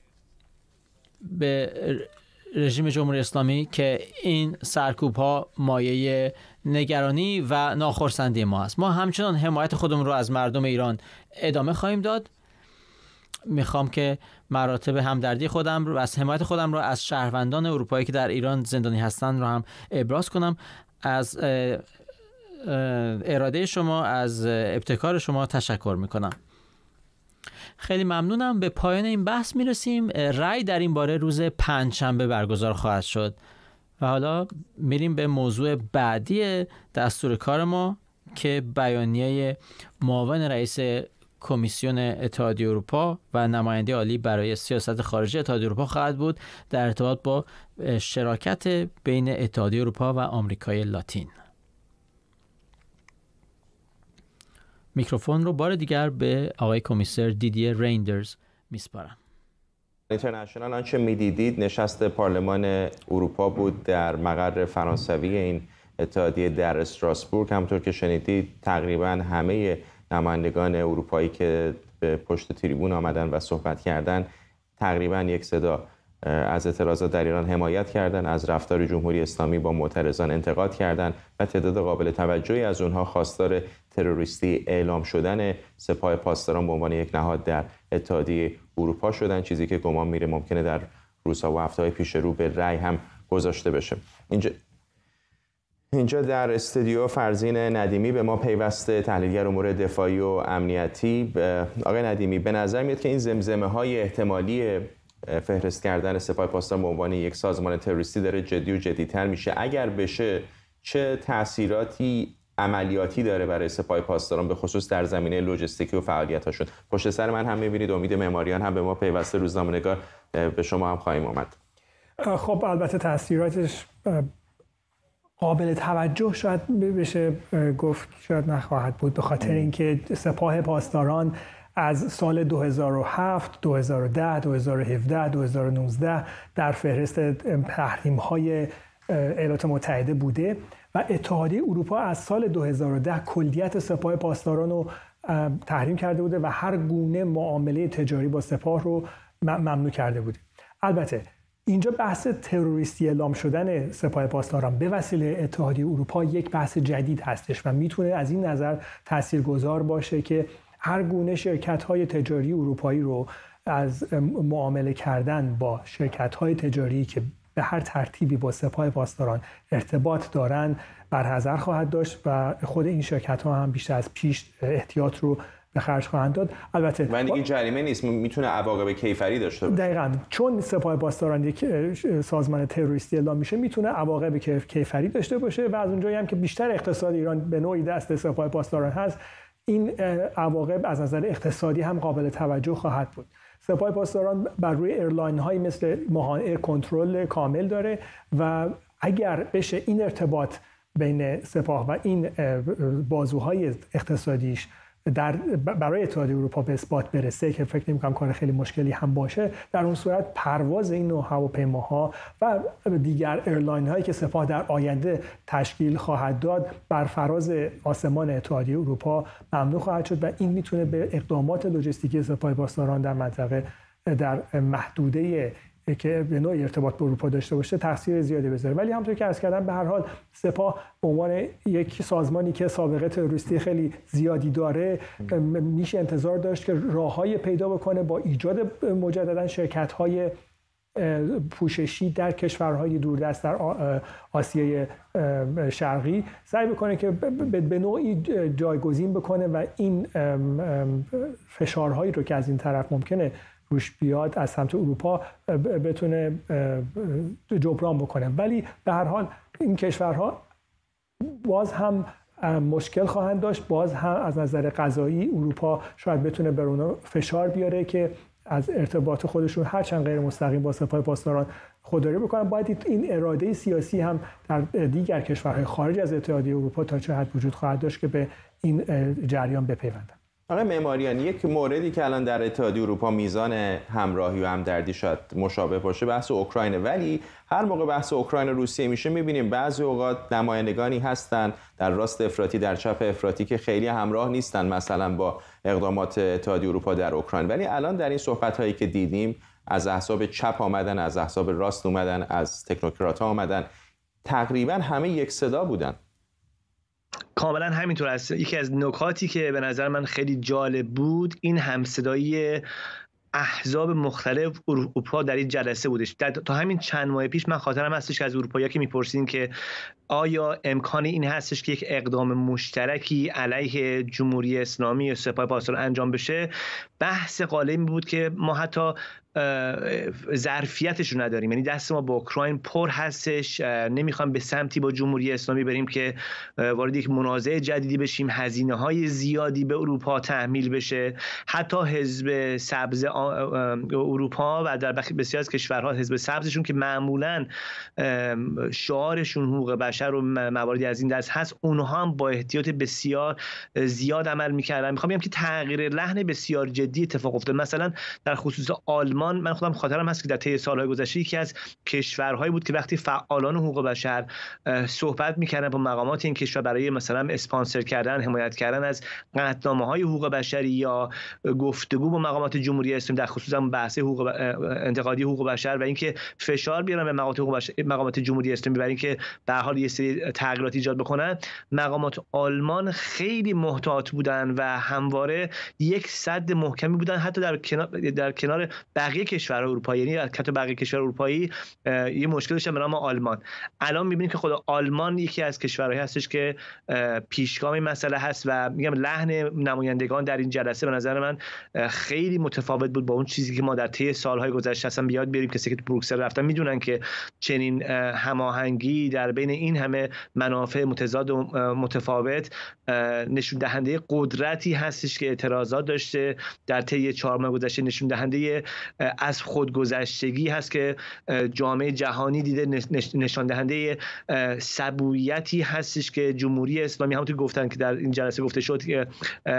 F: به رژیم جمهوری اسلامی که این سرکوب ها مایه نگرانی و ناخرسندی ما است. ما همچنان حمایت خودمون رو از مردم ایران ادامه خواهیم داد. میخوام که مراتب همدردی خودم رو، از حمایت خودم رو از شهروندان اروپایی که در ایران زندانی هستند رو هم ابراز کنم. از اراده شما، از ابتکار شما تشکر میکنم. خیلی ممنونم. به پایان این بحث میرسیم. رأی در این باره روز پنجشنبه برگزار خواهد شد. و حالا میریم به موضوع بعدی دستور کار ما که بیانیه معاون رئیس کمیسیون اتحادیه اروپا و نماینده عالی برای سیاست خارجی اتحادیه اروپا خواهد بود در ارتباط با شراکت بین اتحادیه اروپا و آمریکای لاتین. میکروفون رو بار دیگر به آقای کمیسر دیدیه ریندرز میسپارم.
A: اینترنشنال آنچه میدیدید نشست پارلمان اروپا بود در مقر فرانسوی این اتحادیه در استراسبورگ. همونطور که شنیدید تقریبا همه نمایندگان اروپایی که به پشت تریبون آمدن و صحبت کردن تقریبا یک صدا از اعتراضات در ایران حمایت کردند، از رفتار جمهوری اسلامی با معترضان انتقاد کردند و تعداد قابل توجهی از اونها خواستار تروریستی اعلام شدن سپاه پاسداران به عنوان یک نهاد در اتحادیه اروپا شدن، چیزی که گمان میره ممکنه در روزها و هفته‌های پیش رو به رأی هم گذاشته بشه. اینجا اینجا در استودیو فرزین ندیمی به ما پیوسته، تحلیلگر امور دفاعی و امنیتی. آقای ندیمی، به نظر میاد که این زمزمه های احتمالی فهرست کردن سپاه پاسداران به عنوان یک سازمان تروریستی داره جدی و جدی‌تر میشه. اگر بشه چه تأثیراتی عملیاتی داره برای سپاه پاسداران به خصوص در زمینه لوجستیکی و فعالیت‌هاشون؟ پشت سر من هم می‌بینید امید معماریان هم به ما پیوسته، روزنامه‌نگار، به شما هم خواهیم اومد.
Q: خب البته تأثیراتش قابل توجه شاید بشه گفت، شاید نخواهد بود، به خاطر اینکه سپاه پاسداران از سال دو هزار و هفت، دو هزار و ده، دو هزار و هفده، دو هزار و نوزده در فهرست تحریم‌های ایالات متحده بوده و اتحادیه اروپا از سال دو هزار و ده کلیت سپاه پاسداران رو تحریم کرده بوده و هر گونه معامله تجاری با سپاه رو ممنوع کرده بوده. البته اینجا بحث تروریستی اعلام شدن سپاه پاسداران به وسیله اتحادیه اروپا یک بحث جدید هستش و میتونه از این نظر تاثیرگذار باشه که هر گونه شرکت‌های تجاری اروپایی رو از معامله کردن با شرکت‌های تجاری که به هر ترتیبی با سپاه پاسداران ارتباط دارن برحذر خواهد داشت و خود این شرکت‌ها هم بیشتر از پیش احتیاط رو به خرج خواهند داد. البته
A: و دیگه جریمه نیست، میتونه عواقب کیفری داشته باشه.
Q: دقیقاً چون سپاه پاسداران یک سازمان تروریستی اعلام میشه میتونه عواقب کیفری داشته باشه و از اونجایی هم که بیشتر اقتصاد ایران به نوعی دست سپاه پاسداران هست، این عواقب از نظر اقتصادی هم قابل توجه خواهد بود. سپاه پاسداران بر روی ایرلاین های مثل ماهان ایر کنترل کامل داره و اگر بشه این ارتباط بین سپاه و این بازوهای اقتصادیش در برای اتحادیه اروپا به اثبات برسه که فکر نمی‌کنم کار خیلی مشکلی هم باشه، در اون صورت پرواز این نوع هواپیماها و دیگر ایرلاین هایی که سپاه در آینده تشکیل خواهد داد بر فراز آسمان اتحادیه اروپا ممنوع خواهد شد و این میتونه به اقدامات لوجستیکی سپاه پاسداران در منطقه در محدوده که به نوعی ارتباط با اروپا داشته باشه تاثیر زیادی بذاره. ولی همونطور که عرض کردم به هر حال سپاه به عنوان یک سازمانی که سابقه تروریستی خیلی زیادی داره میشه انتظار داشت که راههای پیدا بکنه با ایجاد مجددا شرکت‌های پوششی در کشورهای دوردست در آسیای شرقی سعی بکنه که به نوعی جایگزین بکنه و این فشارهایی رو که از این طرف ممکنه روش بیاد از سمت اروپا بتونه جبران بکنه. ولی به هر حال این کشورها باز هم مشکل خواهند داشت، باز هم از نظر قضایی اروپا شاید بتونه بر اونها فشار بیاره که از ارتباط خودشون هرچند غیر مستقیم با سپاه پاسداران خودداری بکنن. باید این اراده سیاسی هم در دیگر کشورهای خارج از اتحادیه اروپا تا چه حد وجود خواهد داشت که به این جریان بپیوندن.
A: آقای معماریان، یک موردی که الان در اتحادیه اروپا میزان همراهی و همدردی شاید مشابه باشه بحث اوکراینه، ولی هر موقع بحث اوکراین و روسیه میشه میبینیم بعضی اوقات نمایندگانی هستن در راست افراطی در چپ افراطی که خیلی همراه نیستن مثلا با اقدامات اتحادیه اروپا در اوکراین. ولی الان در این صحبت‌هایی که دیدیم از احزاب چپ آمدن، از احزاب راست اومدن، از تکنوکرات‌ها آمدن، تقریبا همه یک صدا بودن.
R: کاملا همینطور است. یکی از نکاتی که به نظر من خیلی جالب بود این همصدایی احزاب مختلف اروپا در این جلسه بودش. تا همین چند ماه پیش من خاطرم هستش که از اروپایی‌ها که میپرسیدن که آیا امکان این هستش که یک اقدام مشترکی علیه جمهوری اسلامی یا سپاه پاسداران انجام بشه، بحث غالب بود که ما حتی ظرفیتش رو نداریم، یعنی دست ما با اوکراین پر هستش، نمیخوام به سمتی با جمهوری اسلامی بریم که وارد یک منازعه جدیدی بشیم، هزینه های زیادی به اروپا تحمیل بشه. حتی حزب سبز اروپا و در بسیاری از کشورها حزب سبزشون که معمولاً شعارشون حقوق بشر و مواردی از این دست هست، اونها هم با احتیاط بسیار زیاد عمل میکردن. میخوام بگم که تغییر لحن بسیار جدی اتفاق افتاد. مثلا در خصوص آلمان آلمان من خودم خاطرم هست که در طی سالهای گذشته یکی از کشورهایی بود که وقتی فعالان حقوق بشر صحبت می‌کردن با مقامات این کشور برای مثلا اسپانسر کردن، حمایت کردن از قطعنامه‌های حقوق بشری یا گفتگو با مقامات جمهوری اسلامی در خصوص بحث حقوق انتقادی حقوق بشر و اینکه فشار بیارن به مقامات حقوق بشر، مقامات جمهوری اسلامی برای اینکه به هر حال یه سری تغییرات ایجاد بکنن، مقامات آلمان خیلی محتاط بودن و همواره یک سد محکمی بودن حتی در کنار در کنار بقیه کشورهای اروپایی. یعنی حتی بقیه کشورهای اروپایی یه مشکل داشتن به نام آلمان. الان می‌بینیم که خود آلمان یکی از کشورهایی هستش که پیشگام این مسئله هست و میگم لحن نمایندگان در این جلسه به نظر من خیلی متفاوت بود با اون چیزی که ما در طی سالهای گذشته اصلا بیاد بیاریم. کسی که تو بروکسل رفتن میدونن که چنین هماهنگی در بین این همه منافع متضاد و متفاوت نشون دهنده قدرتی هستش که اعتراضات داشته در طی چهار ماه گذشته، نشون دهنده از خودگذشتگی هست که جامعه جهانی دیده، نشان دهنده صبوریتی هستش که جمهوری اسلامی همونطور گفتن که در این جلسه گفته شد که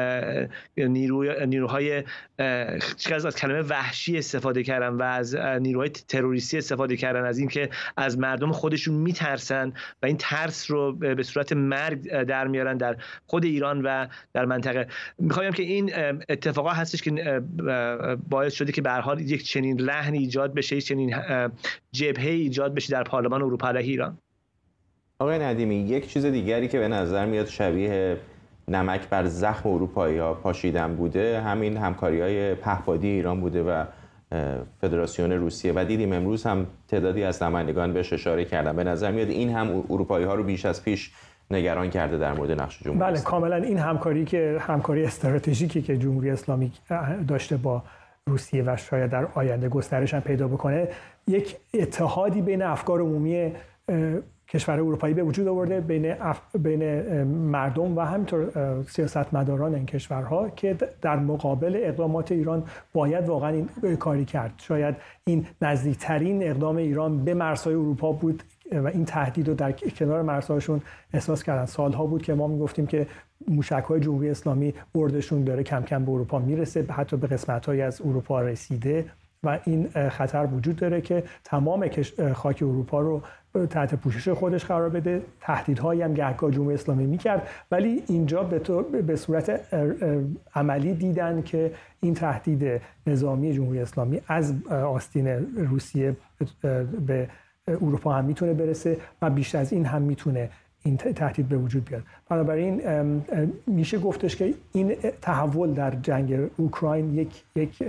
R: نیروی نیروهای چقدر از کلمه وحشی استفاده کردن و از نیروهای تروریستی استفاده کردن، از اینکه از مردم خودشون میترسن و این ترس رو به صورت مرگ در میارن در خود ایران و در منطقه. میخوایم که این اتفاقا هستش که باعث شده که به هر حال یک چنین لحنی ایجاد بشه، چنین جبهه ایجاد بشه در پارلمان اروپا علیه ایران.
A: آقای ندیمی، یک چیز دیگری که به نظر میاد شبیه نمک بر زخم اروپایی‌ها پاشیدن بوده، همین همکاری‌های پهپادی ایران بوده و فدراسیون روسیه و دیدیم امروز هم تعدادی از نمایندگان بهش اشاره کردن. به نظر میاد این هم اروپایی‌ها رو بیش از پیش نگران کرده در مورد نقش جمهوری
Q: بله
A: اسلامی.
Q: کاملا این همکاری که همکاری استراتژیکی که جمهوری اسلامی داشته با روسیه و شاید در آینده گسترش هم پیدا بکنه، یک اتحادی بین افکار عمومی کشورهای اروپایی به وجود آورده، بین اف... بین مردم و همینطور سیاستمداران این کشورها که در مقابل اقدامات ایران باید واقعا این کاری کرد. شاید این نزدیکترین اقدام ایران به مرزهای اروپا بود و این تهدید رو در کنار مرزهاشون احساس کردن. سالها بود که ما میگفتیم که موشک‌های جمهوری اسلامی بردشون داره کم کم به اروپا میرسه، حتی به قسمت‌هایی از اروپا رسیده و این خطر وجود داره که تمام خاک اروپا رو تحت پوشش خودش قرار بده. تهدیدهایی هم گهگاه جمهوری اسلامی میکرد، ولی اینجا به, به صورت عملی دیدن که این تهدید نظامی جمهوری اسلامی از آستین روسیه به اروپا هم میتونه برسه و بیشتر از این هم میتونه این تهدید به وجود بیاد. بنابراین میشه گفتش که این تحول در جنگ اوکراین یک یک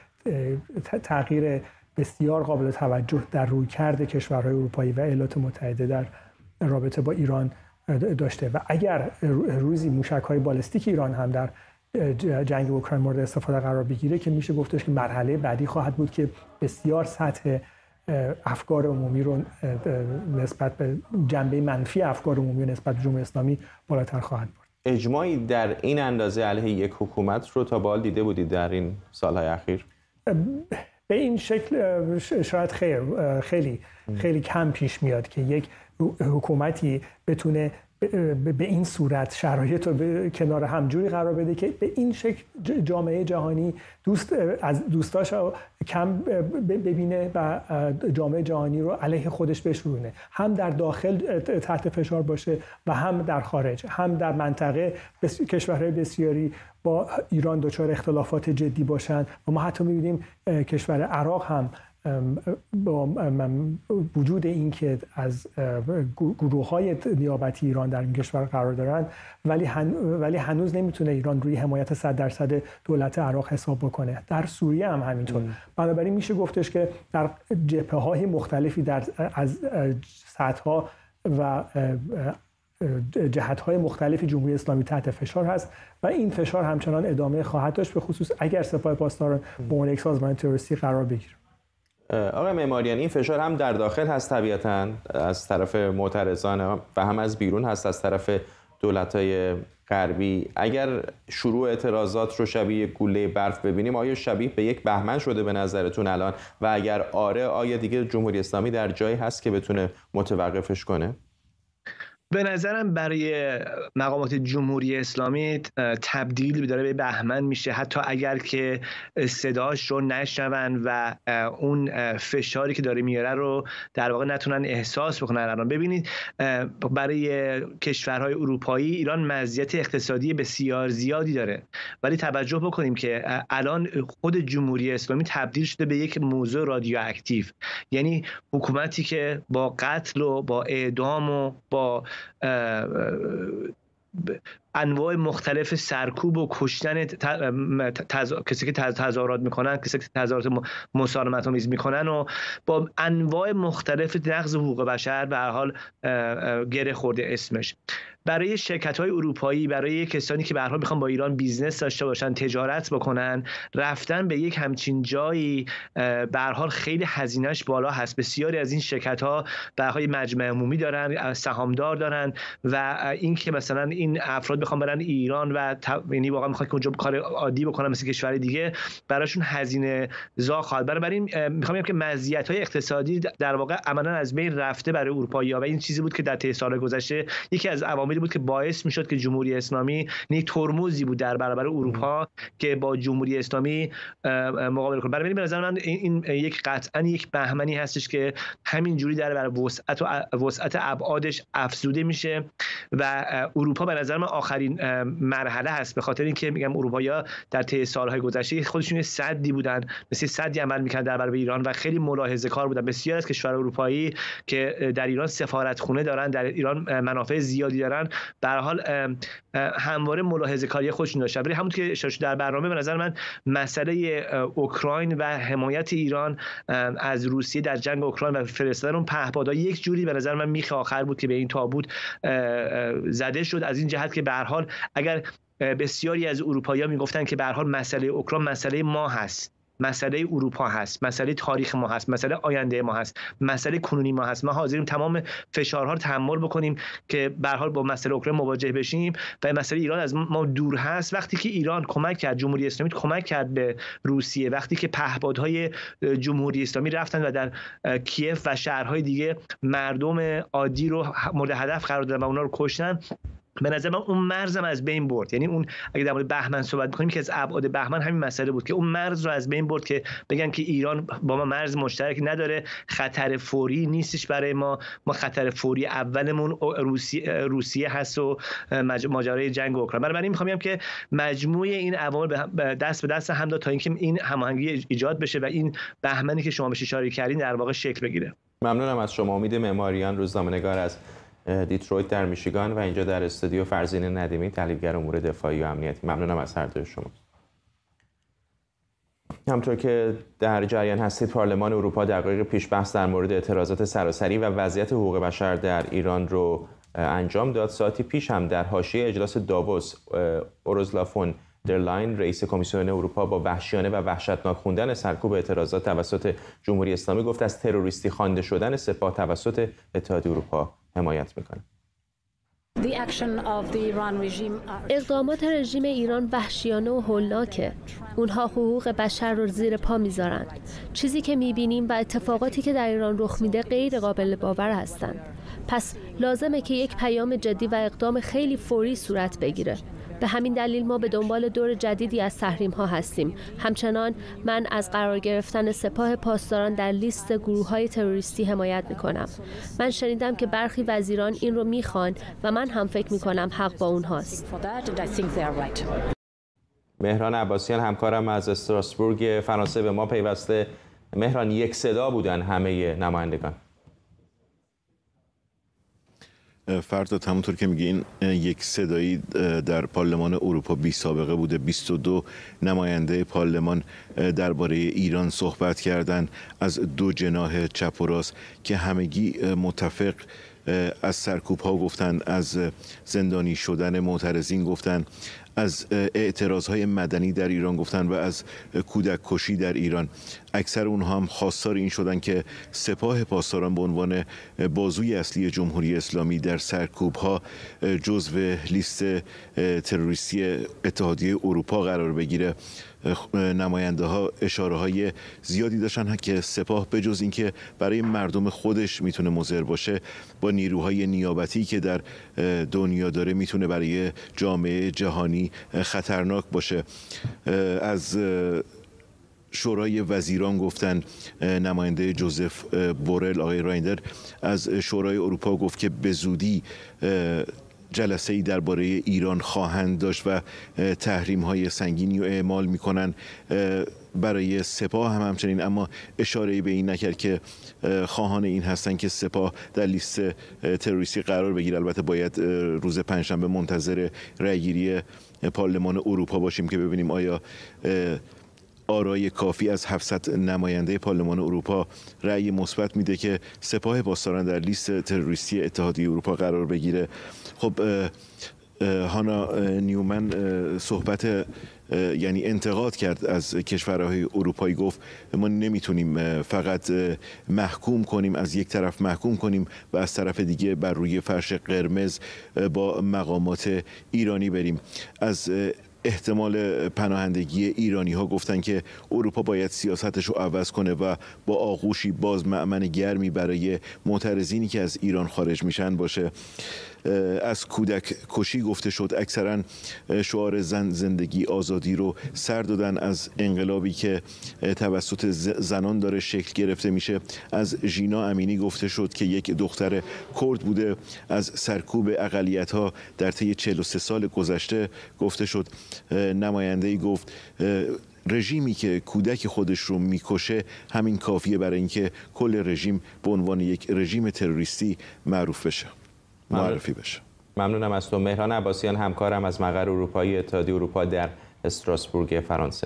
Q: تغییر بسیار قابل توجه در رویکرد کشورهای اروپایی و ایالات متحده در رابطه با ایران داشته و اگر روزی موشک‌های بالستیک ایران هم در جنگ اوکراین مورد استفاده قرار بگیره که میشه گفتش که مرحله بعدی خواهد بود که بسیار سطح افکار عمومی رو نسبت به جنبه منفی افکار عمومی نسبت به جمهوری اسلامی بالاتر خواهد برد.
A: اجماعی در این اندازه علیه یک حکومت رو تا به حال دیده بودید در این سالهای اخیر؟
Q: به این شکل شاید خیر خیلی خیلی کم پیش میاد که یک حکومتی بتونه به این صورت شرایط رو کنار همجوری قرار بده که به این شکل جامعه جهانی دوست از دوستاش کم ببینه و جامعه جهانی رو علیه خودش بشورونه، هم در داخل تحت فشار باشه و هم در خارج، هم در منطقه کشورهای بسیاری با ایران دچار اختلافات جدی باشن و ما حتی می‌بینیم کشور عراق هم با وجود این که از گروه‌های نیابتی ایران در این کشور قرار دارن ولی هن ولی هنوز نمیتونه ایران روی حمایت صد درصد دولت عراق حساب بکنه. در سوریه هم همینطور. بنابراین میشه گفتش که در جبهه‌های مختلفی در از سطح‌ها و جهت‌های مختلفی جمهوری اسلامی تحت فشار هست و این فشار همچنان ادامه خواهد داشت، به خصوص اگر سپاه پاسداران به عنوان یک سازمان تروریستی قرار بگیره.
A: آقای معماریان، این فشار هم در داخل هست طبیعتاً از طرف معترضان و هم از بیرون هست از طرف دولت‌های غربی. اگر شروع اعتراضات رو شبیه گوله برف ببینیم، آیا شبیه به یک بهمن شده به نظرتون الان؟ و اگر آره، آیا دیگه جمهوری اسلامی در جایی هست که بتونه متوقفش کنه؟
R: به نظرم برای مقامات جمهوری اسلامی تبدیل داره به بهمن میشه، حتی اگر که صداش رو نشنون و اون فشاری که داره میاره رو در واقع نتونن احساس بکنن. الان ببینید برای کشورهای اروپایی ایران مزیت اقتصادی بسیار زیادی داره، ولی توجه بکنیم که الان خود جمهوری اسلامی تبدیل شده به یک موضوع رادیواکتیو، یعنی حکومتی که با قتل و با اعدام و با انواع مختلف سرکوب و کشتن تز... کسی که تز... تظاهرات میکنن، کسی که تظاهرات مسالمت آمیز میکنن و با انواع مختلف نقض حقوق بشر به هر حال گره خورده اسمش. برای شرکت‌های اروپایی، برای کسانی که به هر حال میخوان با ایران بیزنس داشته باشن، تجارت بکنن، رفتن به یک همچین جایی به هر حال خیلی هزینه‌اش بالا هست. بسیاری از این شرکت‌ها به هر حال مجمع عمومی دارن، سهامدار دارن و این که مثلا این افراد بخوام برن ایران و یعنی واقعا میخوان که اونجا کار عادی بکنن مثل کشور دیگه، براشون هزینه زا خواهد. برای این میخوام بگم که مزیت‌های اقتصادی در واقع عملاً از بین رفته برای اروپایی‌ها و این چیزی بود که در طی سال‌های گذشته یکی از عواملی بود که باعث میشد که جمهوری اسلامی یک ترمزی بود در برابر اروپا که با جمهوری اسلامی مقابله کنه. برای این به نظر من این یک قطعاً یک بهمنی هستش که همین جوری در برابر وسعت و وسعت ابعادش افزوده میشه و اروپا به نظر من آخرین مرحله هست، به خاطر اینکه میگم اروپایی‌ها در طی سال‌های گذشته خودشون یه سدی بودن، مثل سدی عمل می‌کردن در برابر ایران و خیلی ملاحظه‌کار بودن. بسیار از کشورهای اروپایی که در ایران سفارتخونه دارن، در ایران منافع زیادی دارن، به هر حال همواره ملاحظه‌کاری خودشون داشتن. ولی همون که اشاره شد در برنامه، به نظر من مسئله اوکراین و حمایت ایران از روسیه در جنگ اوکراین و فرستادن اون پهپادها یک جوری به نظر من میخ آخر بود که به این تابوت زده شد، از این جهت که به هر حال اگر بسیاری از اروپایی‌ها میگفتن که به هر حال مسئله اوکراین مسئله ما هست، مسئله اروپا هست، مسئله تاریخ ما هست، مسئله آینده ما هست، مسئله کنونی ما هست، ما حاضریم تمام فشارها رو تحمل بکنیم که به هر حال با مسئله اوکراین مواجه بشیم و مسئله ایران از ما دور هست. وقتی که ایران کمک کرد، جمهوری اسلامی کمک کرد به روسیه، وقتی که پهپادهای جمهوری اسلامی رفتن و در کیف و شهرهای دیگه مردم عادی رو مورد هدف قرار دادن و اونا رو کشتن، به نظر من اون مرزم از بین برد. یعنی اون اگه در مورد بهمن صحبت می‌کنیم که از ابعاد بهمن همین مسئله بود که اون مرز رو از بین برد که بگن که ایران با ما مرز مشترک نداره، خطر فوری نیستش برای ما، ما خطر فوری اولمون روسیه روسیه هست و ماجرای جنگ اوکراین. برای این می‌خوام بگم که مجموعه این عوامل دست به دست هم داد تا اینکه این هماهنگی ایجاد بشه و این بهمنی که شما بهش اشاره کردین در واقع شکل بگیره.
A: ممنونم از شما. امید معماریان، روزنامه‌نگار از دیترویت در میشیگان و اینجا در استودیو فرزین ندیمی، تحلیلگر امور دفاعی و امنیتی. ممنونم از هر دوی شما. همطور که در جریان هستید، پارلمان اروپا دقایق پیش بحث در مورد اعتراضات سراسری و وضعیت حقوق بشر در ایران رو انجام داد. ساعتی پیش هم در حاشیه اجلاس داووس، اورسولا فون در لاین، رئیس کمیسیون اروپا، با وحشیانه و وحشتناک خوندن سرکوب اعتراضات توسط جمهوری اسلامی گفت از تروریستی خوانده شدن سپاه توسط اتحادیه اروپا حمایت میکنه.
G: اقدامات رژیم ایران وحشیانه و هولناکه. اونها حقوق بشر رو زیر پا میذارن. چیزی که میبینیم و اتفاقاتی که در ایران رخ میده غیر قابل باور هستند. پس لازمه که یک پیام جدی و اقدام خیلی فوری صورت بگیره. به همین دلیل ما به دنبال دور جدیدی از تحریم ها هستیم. همچنان من از قرار گرفتن سپاه پاسداران در لیست گروه های تروریستی حمایت می کنم. من شنیدم که برخی وزیران این رو می خوان و من هم فکر می کنم حق با اونهاست.
A: مهران عباسیان، همکارم از استراسبورگ فرانسه، به ما پیوسته. مهران، یک صدا بودن همه نمایندگان.
H: فرداد، همونطور که میگه این یک صدایی در پارلمان اروپا بی سابقه بوده. بیست و دو نماینده پارلمان درباره ایران صحبت کردند از دو جناح چپ و راست که همگی متفق از سرکوب ها گفتن، از زندانی شدن معترضین گفتن، از اعتراضهای مدنی در ایران گفتن و از کودک کشی در ایران. اکثر اونها هم خواستار این شدن که سپاه پاسداران به عنوان بازوی اصلی جمهوری اسلامی در سرکوب‌ها جزو لیست تروریستی اتحادیه اروپا قرار بگیره. نماینده ها اشاره های زیادی داشتن که سپاه به جز اینکه برای مردم خودش میتونه مضر باشه، با نیروهای نیابتی که در دنیا داره میتونه برای جامعه جهانی خطرناک باشه. از شورای وزیران گفتن، نماینده جوزف بورل آقای رایندر از شورای اروپا گفت که به زودی جلسه‌ای درباره ایران خواهند داشت و تحریم‌های سنگینی رو اعمال می‌کنن برای سپاه هم همچنین، اما اشاره‌ای به این نکرد که خواهان این هستن که سپاه در لیست تروریستی قرار بگیره. البته باید روز پنجشنبه منتظر رأی‌گیری پارلمان اروپا باشیم که ببینیم آیا آرای کافی از هفتصد نماینده پارلمان اروپا رأی مثبت میده که سپاه پاسداران در لیست تروریستی اتحادیه اروپا قرار بگیره. خب هانا نیومن صحبت یعنی انتقاد کرد از کشورهای اروپایی، گفت ما نمیتونیم فقط محکوم کنیم، از یک طرف محکوم کنیم و از طرف دیگه بر روی فرش قرمز با مقامات ایرانی بریم. از احتمال پناهندگی ایرانی ها گفتن که اروپا باید سیاستش رو عوض کنه و با آغوشی باز مأمن گرمی برای معترضینی که از ایران خارج میشن باشه. از کودک کشی گفته شد. اکثرا شعار زن زندگی آزادی رو سر دادن از انقلابی که توسط زنان داره شکل گرفته میشه. از ژینا امینی گفته شد که یک دختر کرد بوده. از سرکوب اقلیت‌ها در طی چهل و سه سال گذشته گفته شد. نماینده‌ای گفت رژیمی که کودک خودش رو میکشه همین کافیه برای اینکه کل رژیم به عنوان یک رژیم تروریستی معروف بشه، معرفی بشه.
A: ممنونم از تو. مهران عباسیان همکارم از مقر اروپایی اتحادیه اروپا در استراسبورگ فرانسه.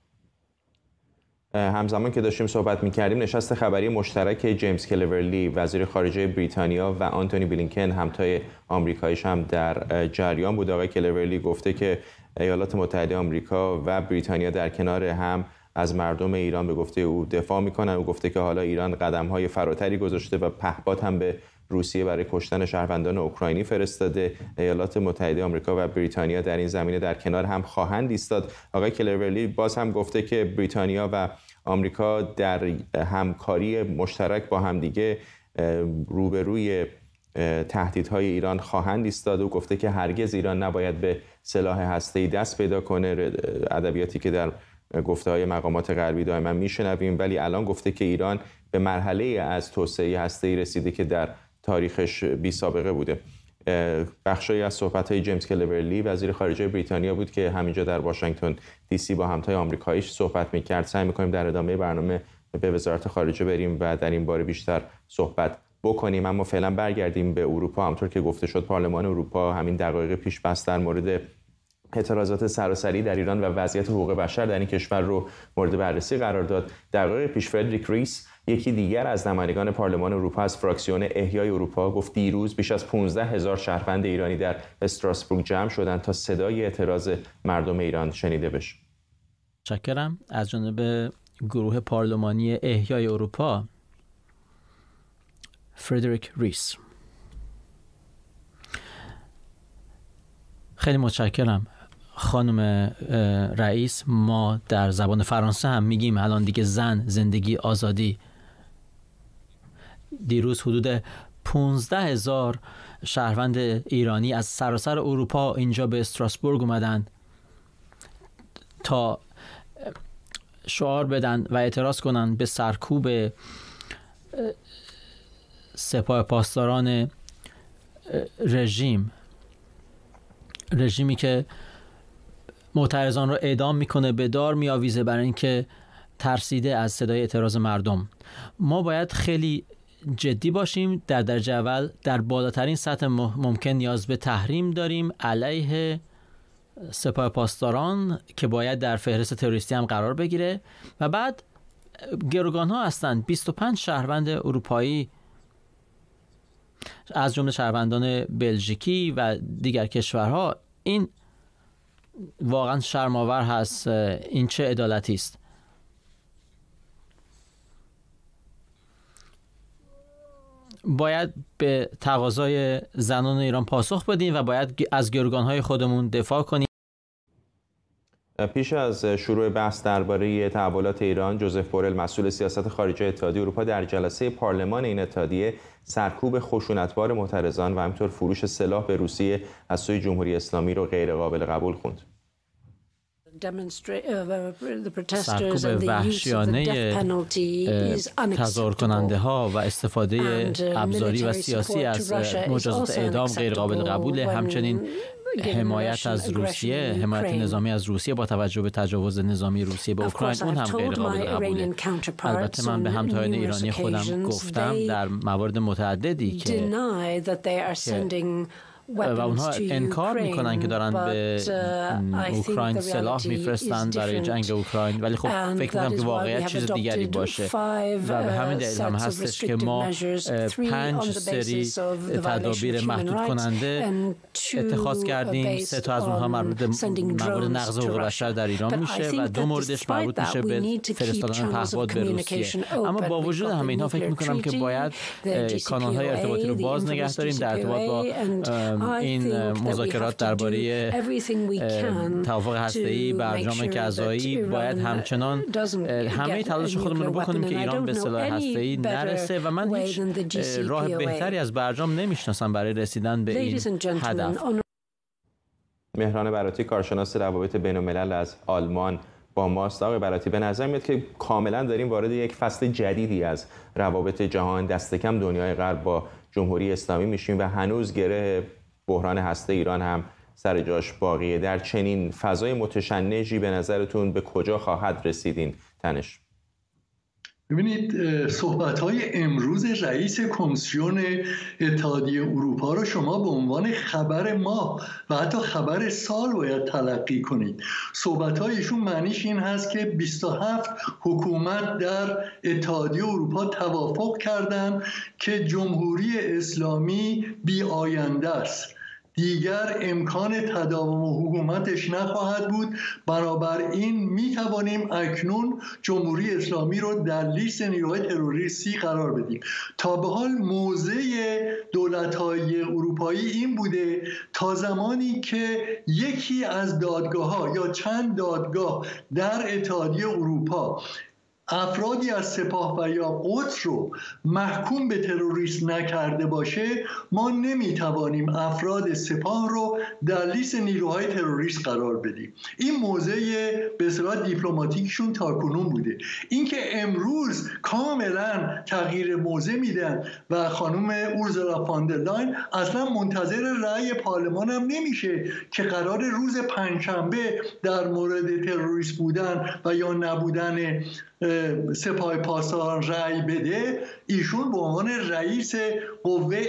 A: همزمان که داشتیم صحبت می‌کردیم، نشست خبری مشترک جیمز کلیورلی وزیر خارجه بریتانیا و آنتونی بلینکن همتای آمریکاییش هم در جریان بود. آقای کلیورلی گفته که ایالات متحده آمریکا و بریتانیا در کنار هم از مردم ایران به گفته او دفاع می‌کنند. او گفته که حالا ایران قدم‌های فراتری گذاشته و پهپاد هم به روسیه برای کشتن شهروندان اوکراینی فرستاده. ایالات متحده آمریکا و بریتانیا در این زمینه در کنار هم خواهند ایستاد. آقای کلیورلی باز هم گفته که بریتانیا و آمریکا در همکاری مشترک با همدیگه روبروی تهدیدهای ایران خواهند ایستاد. او گفته که هرگز ایران نباید به سلاح هسته‌ای دست پیدا کنه، ادبیاتی که در گفته‌های مقامات غربی دائما میشنویم، ولی الان گفته که ایران به مرحله از توسعه هسته‌ای رسیده که در تاریخش بی سابقه بوده. بخشی از صحبت‌های جیمز کلیورلی وزیر خارجه بریتانیا بود که همینجا در واشنگتن دی سی با همتای آمریکاییش صحبت می‌کرد. سعی می‌کنیم در ادامه برنامه به وزارت خارجه بریم و در این باره بیشتر صحبت بکنیم، اما فعلا برگردیم به اروپا. همونطور که گفته شد پارلمان اروپا همین دقایق پیش بحث در مورد اعتراضات سراسری در ایران و وضعیت حقوق بشر در این کشور رو مورد بررسی قرار داد. دقایق پیش فردریک ریس، یکی دیگر از نمایندگان پارلمان اروپا از فراکسیون احیای اروپا، گفت دیروز بیش از پانزده هزار شهروند ایرانی در استراسبورگ جمع شدند تا صدای اعتراض مردم ایران شنیده بشه.
F: متشکرم. از جانب گروه پارلمانی احیای اروپا، فردریک ریس. خیلی متشکرم خانم رئیس. ما در زبان فرانسه هم میگیم الان دیگه زن زندگی آزادی. دیروز حدود پانزده هزار شهروند ایرانی از سراسر اروپا اینجا به استراسبورگ اومدن تا شعار بدن و اعتراض کنن به سرکوب سپاه پاسداران رژیم رژیمی که معترضان رو اعدام میکنه، به دار میآویزه برای اینکه ترسیده از صدای اعتراض مردم. ما باید خیلی جدی باشیم. در درجه اول در بالاترین سطح ممکن نیاز به تحریم داریم علیه سپاه پاسداران که باید در فهرست تروریستی هم قرار بگیره. و بعد گروگان ها هستند، بیست و پنج شهروند اروپایی از جمله شهروندان بلژیکی و دیگر کشورها. این واقعا شرم‌آور هست. این چه عدالتی است؟ باید به تقاضای زنان ایران پاسخ بدیم و باید از گروگان‌های خودمون دفاع کنیم.
A: پیش از شروع بحث درباره تحولات ایران، جوزف بورل مسئول سیاست خارجی اتحادیه اروپا در جلسه پارلمان این اتحادیه سرکوب خشونتبار معترضان و همینطور فروش سلاح به روسیه از سوی جمهوری اسلامی رو غیر قابل قبول خوند.
F: سرکوب وحشیانه تظاهر کننده ها و استفاده ابزاری و سیاسی از مجازات اعدام غیر قابل قبوله. همچنین حمایت از روسیه، حمایت نظامی از روسیه با توجه به تجاوز نظامی روسیه به اوکراین، اون هم غیر قابل قبوله. البته من به همتایان ایرانی خودم گفتم در موارد متعددی که و اونها انکار میکنن که دارن به اوکراین سلاح میفرستن برای جنگ اوکراین، ولی خب فکر میکنم که واقعیت چیز دیگری باشه و به همین دلیل هم هستش که ما پنج سری تدابیر محدود کننده اتخاذ کردیم. سه تا از اونها مربوط به موارد نقض حقوق بشر در ایران میشه و دو موردش مربوط میشه به فرستادن پهپاد به روسیه. اما با وجود همه اینها فکر میکنم که باید کانال‌های ارتباطی رو باز نگه داریم در ارتباط با این مذاکرات درباره توافق هسته‌ای، برجام کذایی. باید همچنان همه تلاش خودمون رو بکنیم که ایران به سلاح هسته‌ای نرسه و من هیچ راه بهتری از برجام نمیشناسم برای رسیدن به این هدف.
A: مهران براتی، کارشناس روابط بین‌الملل از آلمان با ماست. آقای براتی، به نظر میاد که کاملا داریم وارد یک فصل جدیدی از روابط جهان، دست کم دنیای غرب با جمهوری اسلامی میشیم و هنوز گره بحران هسته ایران هم سر جاش باقیه. در چنین فضای متشنجی به نظرتون به کجا خواهد رسیدین تنش؟
S: ببینید، صحبت‌های امروز رئیس کمیسیون اتحادیه اروپا رو شما به عنوان خبر ما و حتی خبر سال باید تلقی کنید. صحبت‌های ایشون معنیش این هست که بیست و هفت حکومت در اتحادیه اروپا توافق کردند که جمهوری اسلامی بی آینده است، دیگر امکان تداوم حکومتش نخواهد بود. بنابراین می توانیم اکنون جمهوری اسلامی رو در لیست نیروهای تروریستی قرار بدیم. تا به حال موضع دولت‌های اروپایی این بوده تا زمانی که یکی از دادگاه‌ها یا چند دادگاه در اتحادیه اروپا افرادی از سپاه و یا قدس رو محکوم به تروریست نکرده باشه، ما نمیتوانیم افراد سپاه رو در لیست نیروهای تروریست قرار بدیم. این موضع به اصطلاح دیپلماتیکشون تاکنون بوده. اینکه امروز کاملا تغییر موضع میدن و خانم اورسولا فان در لاین اصلا منتظر رأی پارلمان هم نمیشه که قرار روز پنجشنبه در مورد تروریست بودن و یا نبودن سپاه پاسداران رأی بده. ایشون به عنوان رئیس قوه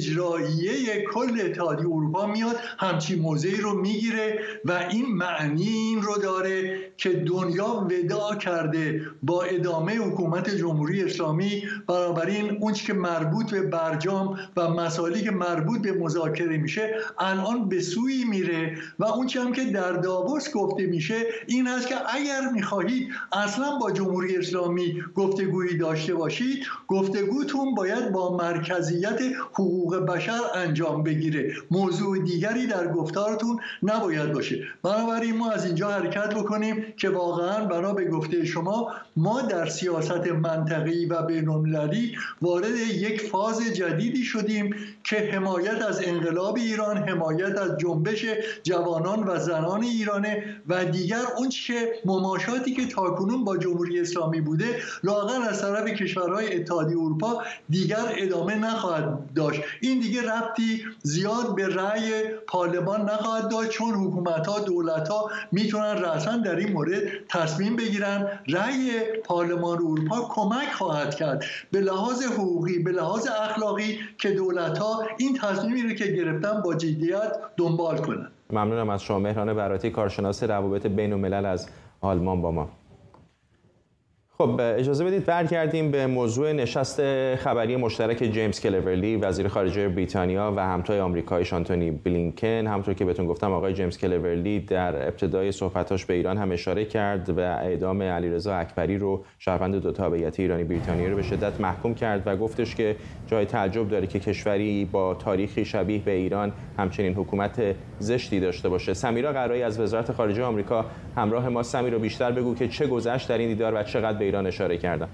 S: اجراییه کل اتحادیه اروپا میاد همچین موضعی رو میگیره و این معنی این رو داره که دنیا وداع کرده با ادامه حکومت جمهوری اسلامی. بنابراین اون چیزی که مربوط به برجام و مسائلی که مربوط به مذاکره میشه الان به سوی میره و اون چیزی هم که در داووس گفته میشه این هست که اگر میخواهید اصلا با جمهوری اسلامی گفتگویی داشته باشید، گفتگوتون باید با مرکزیت حقوق بشر انجام بگیره، موضوع دیگری در گفتارتون نباید باشه. بنابراین ما از اینجا حرکت بکنیم که واقعا بنا به گفته شما ما در سیاست منطقه‌ای و بین‌المللی وارد یک فاز جدیدی شدیم که حمایت از انقلاب ایران، حمایت از جنبش جوانان و زنان ایرانه و دیگر اون که مماشاتی که تاکنون با جمهوری اسلامی بوده لااقل از طرف کشورهای اتحادیه اروپا دیگر ادامه نخواهد داشت. این دیگه ربطی زیاد به رأی پارلمان نخواهد داشت، چون حکومت‌ها، دولت‌ها میتونن رأساً در این مورد تصمیم بگیرن. رأی پارلمان اروپا کمک خواهد کرد به لحاظ حقوقی، به لحاظ اخلاقی که دولت‌ها این تصمیمی رو که گرفتن با جدیت دنبال کنن.
A: ممنونم از شما مهران براتی، کارشناس روابط بین‌الملل از آلمان با ما. خب اجازه بدید برگردیم به موضوع نشست خبری مشترک جیمز کلورلی وزیر خارجه بریتانیا و همتای آمریکاییش آنتونی بلینکن. همونطور که بهتون گفتم آقای جیمز کلورلی در ابتدای صحبتاش به ایران هم اشاره کرد و اعدام علیرضا اکبری رو، شهروند دو تابعیت ایرانی بریتانیایی رو به شدت محکوم کرد و گفتش که جای تعجب داره که کشوری با تاریخی شبیه به ایران همچنین حکومت زشتی داشته باشه. سمیرا قرایی از وزارت خارجه آمریکا همراه ما. سمیرا بیشتر بگو که چه گذشت در این دیدار و چقدر به ایران اشاره کردن.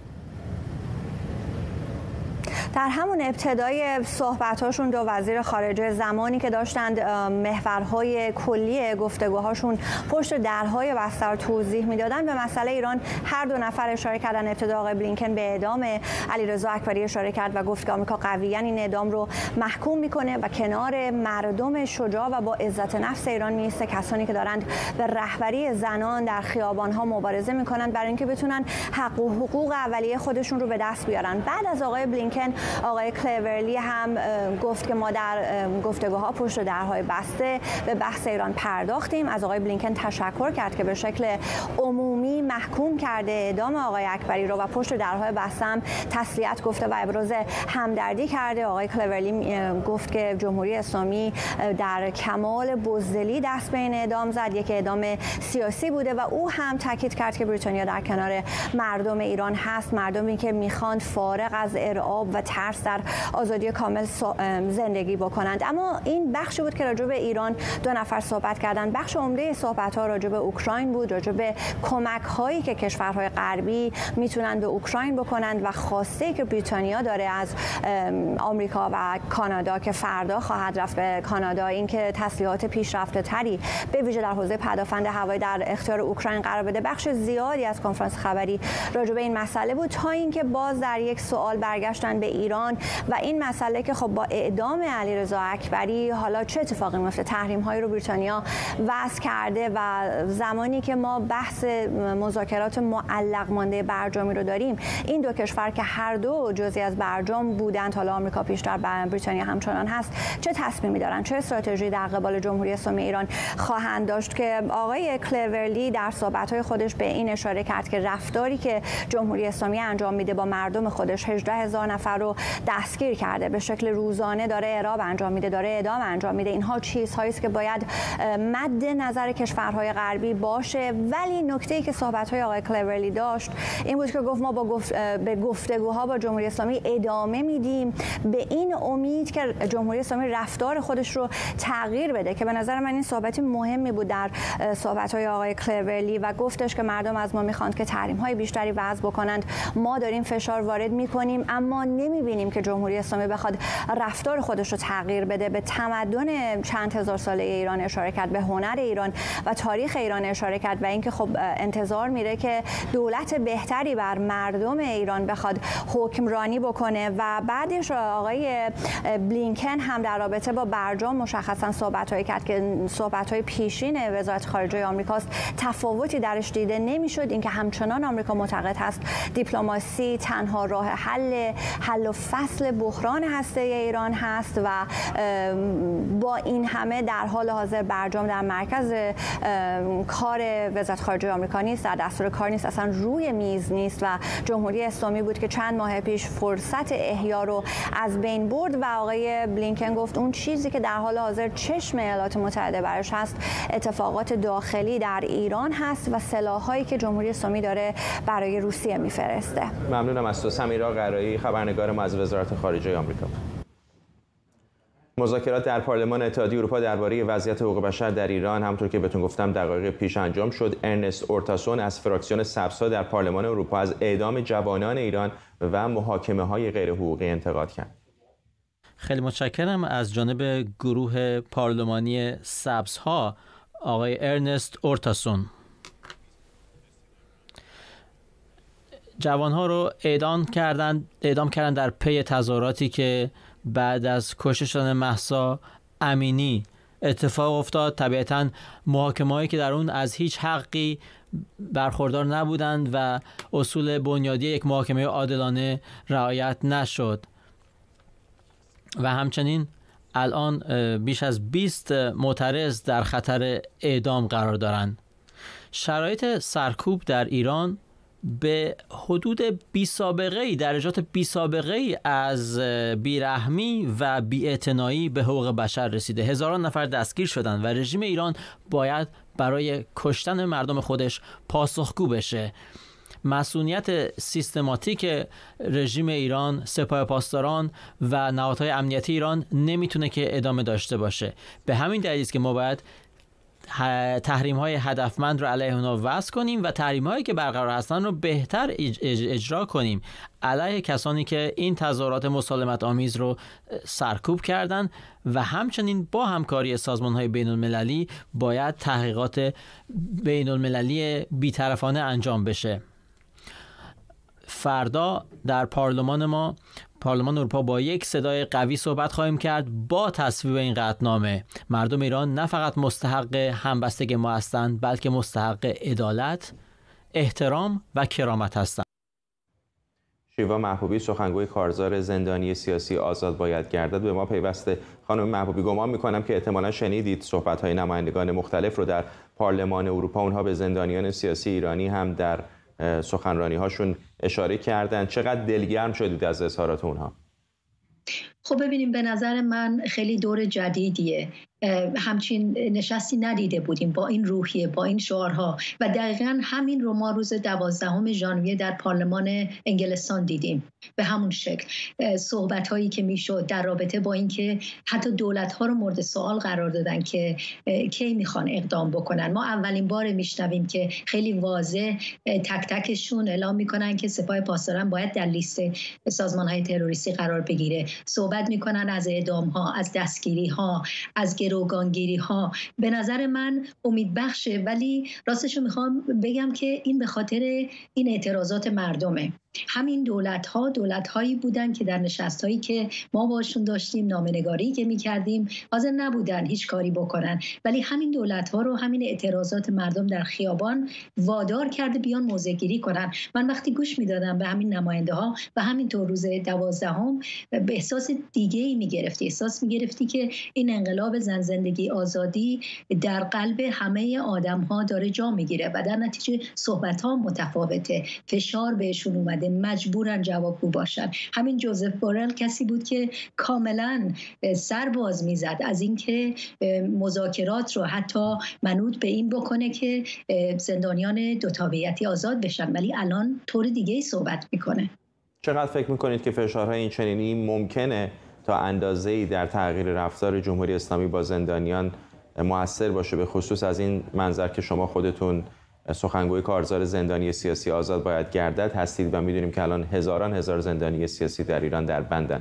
T: در همون ابتدای صحبت‌هاشون دو وزیر خارجه زمانی که داشتند محورهای کلی گفتگوهاشون پشت درهای بسته توضیح میدادن به مسئله ایران هر دو نفر اشاره کردن. ابتدا آقای بلینکن به اعدام علیرضا اکبری اشاره کرد و گفت که آمریکا قویاً این اعدام رو محکوم میکنه و کنار مردم شجاع و با عزت نفس ایران میسته، کسانی که دارند به رهبری زنان در خیابان‌ها مبارزه میکنند برای اینکه بتونن حق و حقوق اولیه خودشون رو به دست بیارن. بعد از آقای بلینکن آقای کلورلی هم گفت که ما در گفتگوها پشت درهای بسته به بحث ایران پرداختیم. از آقای بلینکن تشکر کرد که به شکل عمومی محکوم کرده اعدام آقای اکبری رو و پشت درهای بسته هم تسلیت گفته و ابراز همدردی کرده. آقای کلورلی گفت که جمهوری اسلامی در کمال بزدلی دست به این اعدام زد، یک اعدام سیاسی بوده و او هم تاکید کرد که بریتانیا در کنار مردم ایران هست، مردمی که میخوان فارغ از ارعاب و ترس در آزادی کامل زندگی بکنند. اما این بخشی بود که راجع به ایران دو نفر صحبت کردند. بخش عمده صحبت‌ها راجع به اوکراین بود، راجع به کمک‌هایی که کشورهای غربی میتونن به اوکراین بکنند و خواسته که بریتانیا داره از آمریکا و کانادا که فردا خواهد رفت به کانادا، اینکه تسلیحات پیشرفته‌تری به ویژه در حوزه پدافند هوایی در اختیار اوکراین قرار بده. بخش زیادی از کنفرانس خبری راجع به این مسئله بود تا اینکه باز در یک سوال برگشتن به ایران و این مسئله که خب با اعدام علیرضا اکبری حالا چه اتفاقی میفته. تحریم هایی رو بریتانیا وضع کرده و زمانی که ما بحث مذاکرات معلق مانده برجامی رو داریم، این دو کشور که هر دو جزئی از برجام بودند، حالا آمریکا پیشتر، بریتانیا همچنان هست، چه تصمیمی دارن، چه استراتژی در قبال جمهوری اسلامی ایران خواهند داشت. که آقای کلورلی در صحبت‌های خودش به این اشاره کرد که رفتاری که جمهوری اسلامی انجام میده با مردم خودش، هجده هزار نفر رو دستگیر کرده، به شکل روزانه داره اعراب انجام میده، داره اعدام انجام میده، اینها چیزهایی است که باید مد نظر کشورهای غربی باشه. ولی نکته‌ای که صحبت‌های آقای کلورلی داشت این بود که گفت ما با گفت به گفتگوها با جمهوری اسلامی ادامه میدیم به این امید که جمهوری اسلامی رفتار خودش رو تغییر بده. که به نظر من این صحبتی مهمی بود در صحبت‌های آقای کلورلی و گفتش که مردم از ما میخواند که تحریم‌های بیشتری وضع بکنند، ما داریم فشار وارد میکنیم اما نمیبینیم که جمهوری اسلامی بخواد رفتار خودش رو تغییر بده. به تمدن چند هزار ساله ایران اشاره کرد، به هنر ایران و تاریخ ایران اشاره کرد و اینکه خب انتظار میره که دولت بهتری بر مردم ایران بخواد حکمرانی بکنه. و بعدش آقای بلینکن هم در رابطه با برجام مشخصا صحبت‌هایی کرد که صحبت‌های پیشین وزارت خارجه آمریکاست، تفاوتی درش دیده نمیشد. اینکه همچنان آمریکا معتقد هست دیپلماسی تنها راه حل حل و فصل بحران هسته ایران هست و با این همه در حال حاضر برجام در مرکز کار وزارت خارجه آمریکا نیست، در دستور کار نیست، اصلا روی میز نیست و جمهوری اسلامی بود که چند ماه پیش فرصت احیا رو از بین برد. و آقای بلینکن گفت اون چیزی که در حال حاضر چشم ایالات متحده برش هست اتفاقات داخلی در ایران هست و سلاحایی که جمهوری اسلامی داره برای روسیه میفرسته.
A: ممنونم از تو سمیرا قرایی، خبرنگار ما از وزارت خارجه آمریکا. مذاکرات در پارلمان اتحادیه اروپا درباره وضعیت حقوق بشر در ایران همونطور که بهتون گفتم دقایق پیش انجام شد. ارنست اورتاسون از فراکسیون سبزها در پارلمان اروپا از اعدام جوانان ایران و محاکمه‌های غیر حقوقی انتقاد کرد.
F: خیلی متشکرم. از جانب گروه پارلمانی سبزها آقای ارنست اورتاسون. جوانها رو اعدام کردن اعدام کردن در پی تظاهراتی که بعد از کشته شدن مهسا امینی اتفاق افتاد. طبیعتاً محاکمه‌هایی که در اون از هیچ حقی برخوردار نبودند و اصول بنیادی یک محاکمه عادلانه رعایت نشد و همچنین الان بیش از بیست معترض در خطر اعدام قرار دارند. شرایط سرکوب در ایران به حدود بی سابقه ای درجات بی سابقه ای از بیرحمی و بی‌اعتنایی به حقوق بشر رسیده. هزاران نفر دستگیر شدند و رژیم ایران باید برای کشتن مردم خودش پاسخگو بشه. مسئولیت سیستماتیک رژیم ایران، سپاه پاسداران و نهادهای امنیتی ایران نمیتونه که ادامه داشته باشه. به همین دلیل است که ما باید تحریم های هدفمند رو علیه اونا وضع کنیم و تحریم هایی که برقرار هستن رو بهتر اجرا کنیم علیه کسانی که این تظاهرات مسالمت آمیز رو سرکوب کردن و همچنین با همکاری سازمان های بین المللی باید تحقیقات بین المللی بی‌طرفانه انجام بشه. فردا در پارلمان ما، پارلمان اروپا، با یک صدای قوی صحبت خواهیم کرد با تصویب این قطعنامه. مردم ایران نه فقط مستحق همبستگی ما هستند، بلکه مستحق عدالت، احترام و کرامت هستند.
A: شیوا محبوبی، سخنگوی کارزار زندانی سیاسی آزاد باید گردد، به ما پیوسته. خانم محبوبی، گمان میکنم که احتمالا شنیدید صحبت‌های نمایندگان مختلف رو در پارلمان اروپا. اونها به زندانیان سیاسی ایرانی هم در سخنرانی هاشون اشاره کردن. چقدر دلگرم شدید از اظهارات اونها؟
U: خب ببینیم، به نظر من خیلی دور جدیدیه. همچین نشستی ندیده بودیم با این روحیه، با این شعارها و دقیقاً همین رو ما روز دوازدهم ژانویه در پارلمان انگلستان دیدیم. به همون شکل صحبت هایی که میشد در رابطه با اینکه حتی دولت ها رو مورد سوال قرار دادن که کی میخوان اقدام بکنن. ما اولین بار میشنویم که خیلی واضح تک تکشون اعلام میکنن که سپاه پاسداران باید در لیست سازمان های تروریستی قرار بگیره. صحبت میکنن از اعدام ها، از دستگیری ها، از گروگانگیری ها. به نظر من امید بخشه، ولی راستشو میخوام بگم که این به خاطر این اعتراضات مردمه. همین دولت ها دولت هایی بودن که در نشست هایی که ما باشون داشتیم، نامه‌نگاری که میکردیم، حاضر نبودن هیچ کاری بکنن، ولی همین دولت ها رو همین اعتراضات مردم در خیابان وادار کرده بیان موضع گیری کنن. من وقتی گوش میدادم به همین نماینده ها و همینطور روز دوازدهم به احساس دیگه ای میگرفتی، احساس میگرفتی که این انقلاب زن زندگی آزادی در قلب همه آدم ها داره جا میگیره و در نتیجه صحبت ها متفاوته، فشار بهشون اومده، مجبورن جوابگو باشن. همین جوزف بورل کسی بود که کاملا سر باز میزد از اینکه مذاکرات رو حتی منوط به این بکنه که زندانیان دو تابعیتی آزاد بشن، ولی الان طور دیگه ای صحبت میکنه.
A: چقدر فکر میکنید که فشارهای این چنینی ممکنه تا اندازه‌ای در تغییر رفتار جمهوری اسلامی با زندانیان مؤثر باشه، به خصوص از این منظر که شما خودتون سخنگوی کارزار زندانی سیاسی آزاد باید گردد هستید و میدونیم که الان هزاران هزار زندانی سیاسی در ایران در بندن؟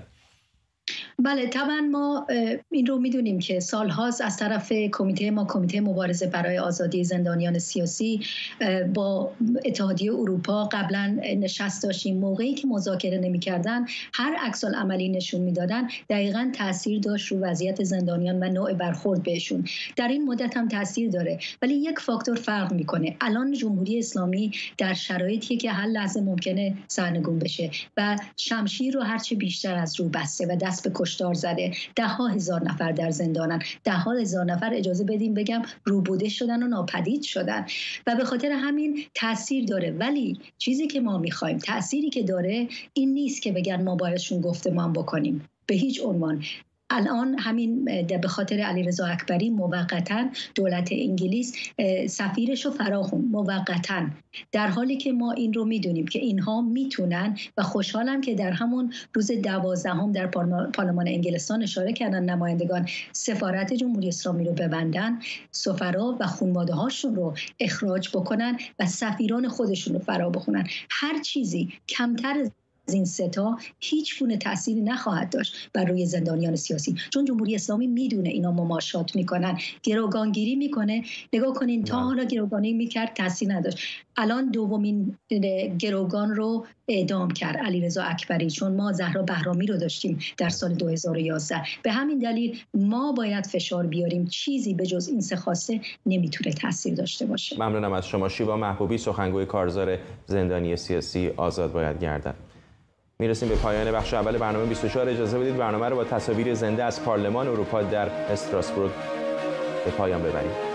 U: بله، طبعا ما این رو میدونیم که سالهاست از طرف کمیته ما، کمیته مبارزه برای آزادی زندانیان سیاسی، با اتحادیه اروپا قبلا نشست داشتیم. موقعی که مذاکره نمی‌کردن، هر عکس‌العملی نشون میدادن دقیقاً تاثیر داشت رو وضعیت زندانیان و نوع برخورد بهشون. در این مدت هم تاثیر داره، ولی یک فاکتور فرق میکنه. الان جمهوری اسلامی در شرایطی که هر لحظه ممکنه سرنگون بشه و شمشیر رو هرچه بیشتر از رو بسته و دست به کشتار زده. ده ها هزار نفر در زندانن، ده ها هزار نفر اجازه بدیم بگم روبوده شدن و ناپدید شدن و به خاطر همین تاثیر داره. ولی چیزی که ما میخوایم، تأثیری که داره این نیست که بگن ما بایدشون گفتمان بکنیم، به هیچ عنوان. الان همین به خاطر علیرضا اکبری موقتا دولت انگلیس سفیرش رو فراخوند موقتا، در حالی که ما این رو میدونیم که اینها میتونن و خوشحالم که در همون روز دوازدهم در پارلمان انگلستان اشاره کردن نمایندگان سفارت جمهوری اسلامی رو ببندن، سفرا و خانواده هاشون رو اخراج بکنن و سفیران خودشون رو فرا بخونن. هر چیزی کمتر از این ستا هیچ گونه تأثیری نخواهد داشت بر روی زندانیان سیاسی، چون جمهوری اسلامی میدونه اینا مماشات میکنن، گروگانگیری میکنه. نگاه کنین تا حالا گروگانی میکرد تأثیر نداشت. الان دومین گروگان رو اعدام کرد علیرضا اکبری، چون ما زهرا بهرامی رو داشتیم در سال دو هزار و یازده. به همین دلیل ما باید فشار بیاریم، چیزی به جز این سه خواسته نمیتونه تأثیر داشته باشه.
A: ممنونم از شما. شیوا محبوبی، سخنگوی کارزار زندانی سیاسی آزاد باید گردد. میرسیم به پایان بخش اول برنامه بیست و چهار. اجازه بدید برنامه رو با تصاویر زنده از پارلمان اروپا در استراسبورگ به پایان ببریم.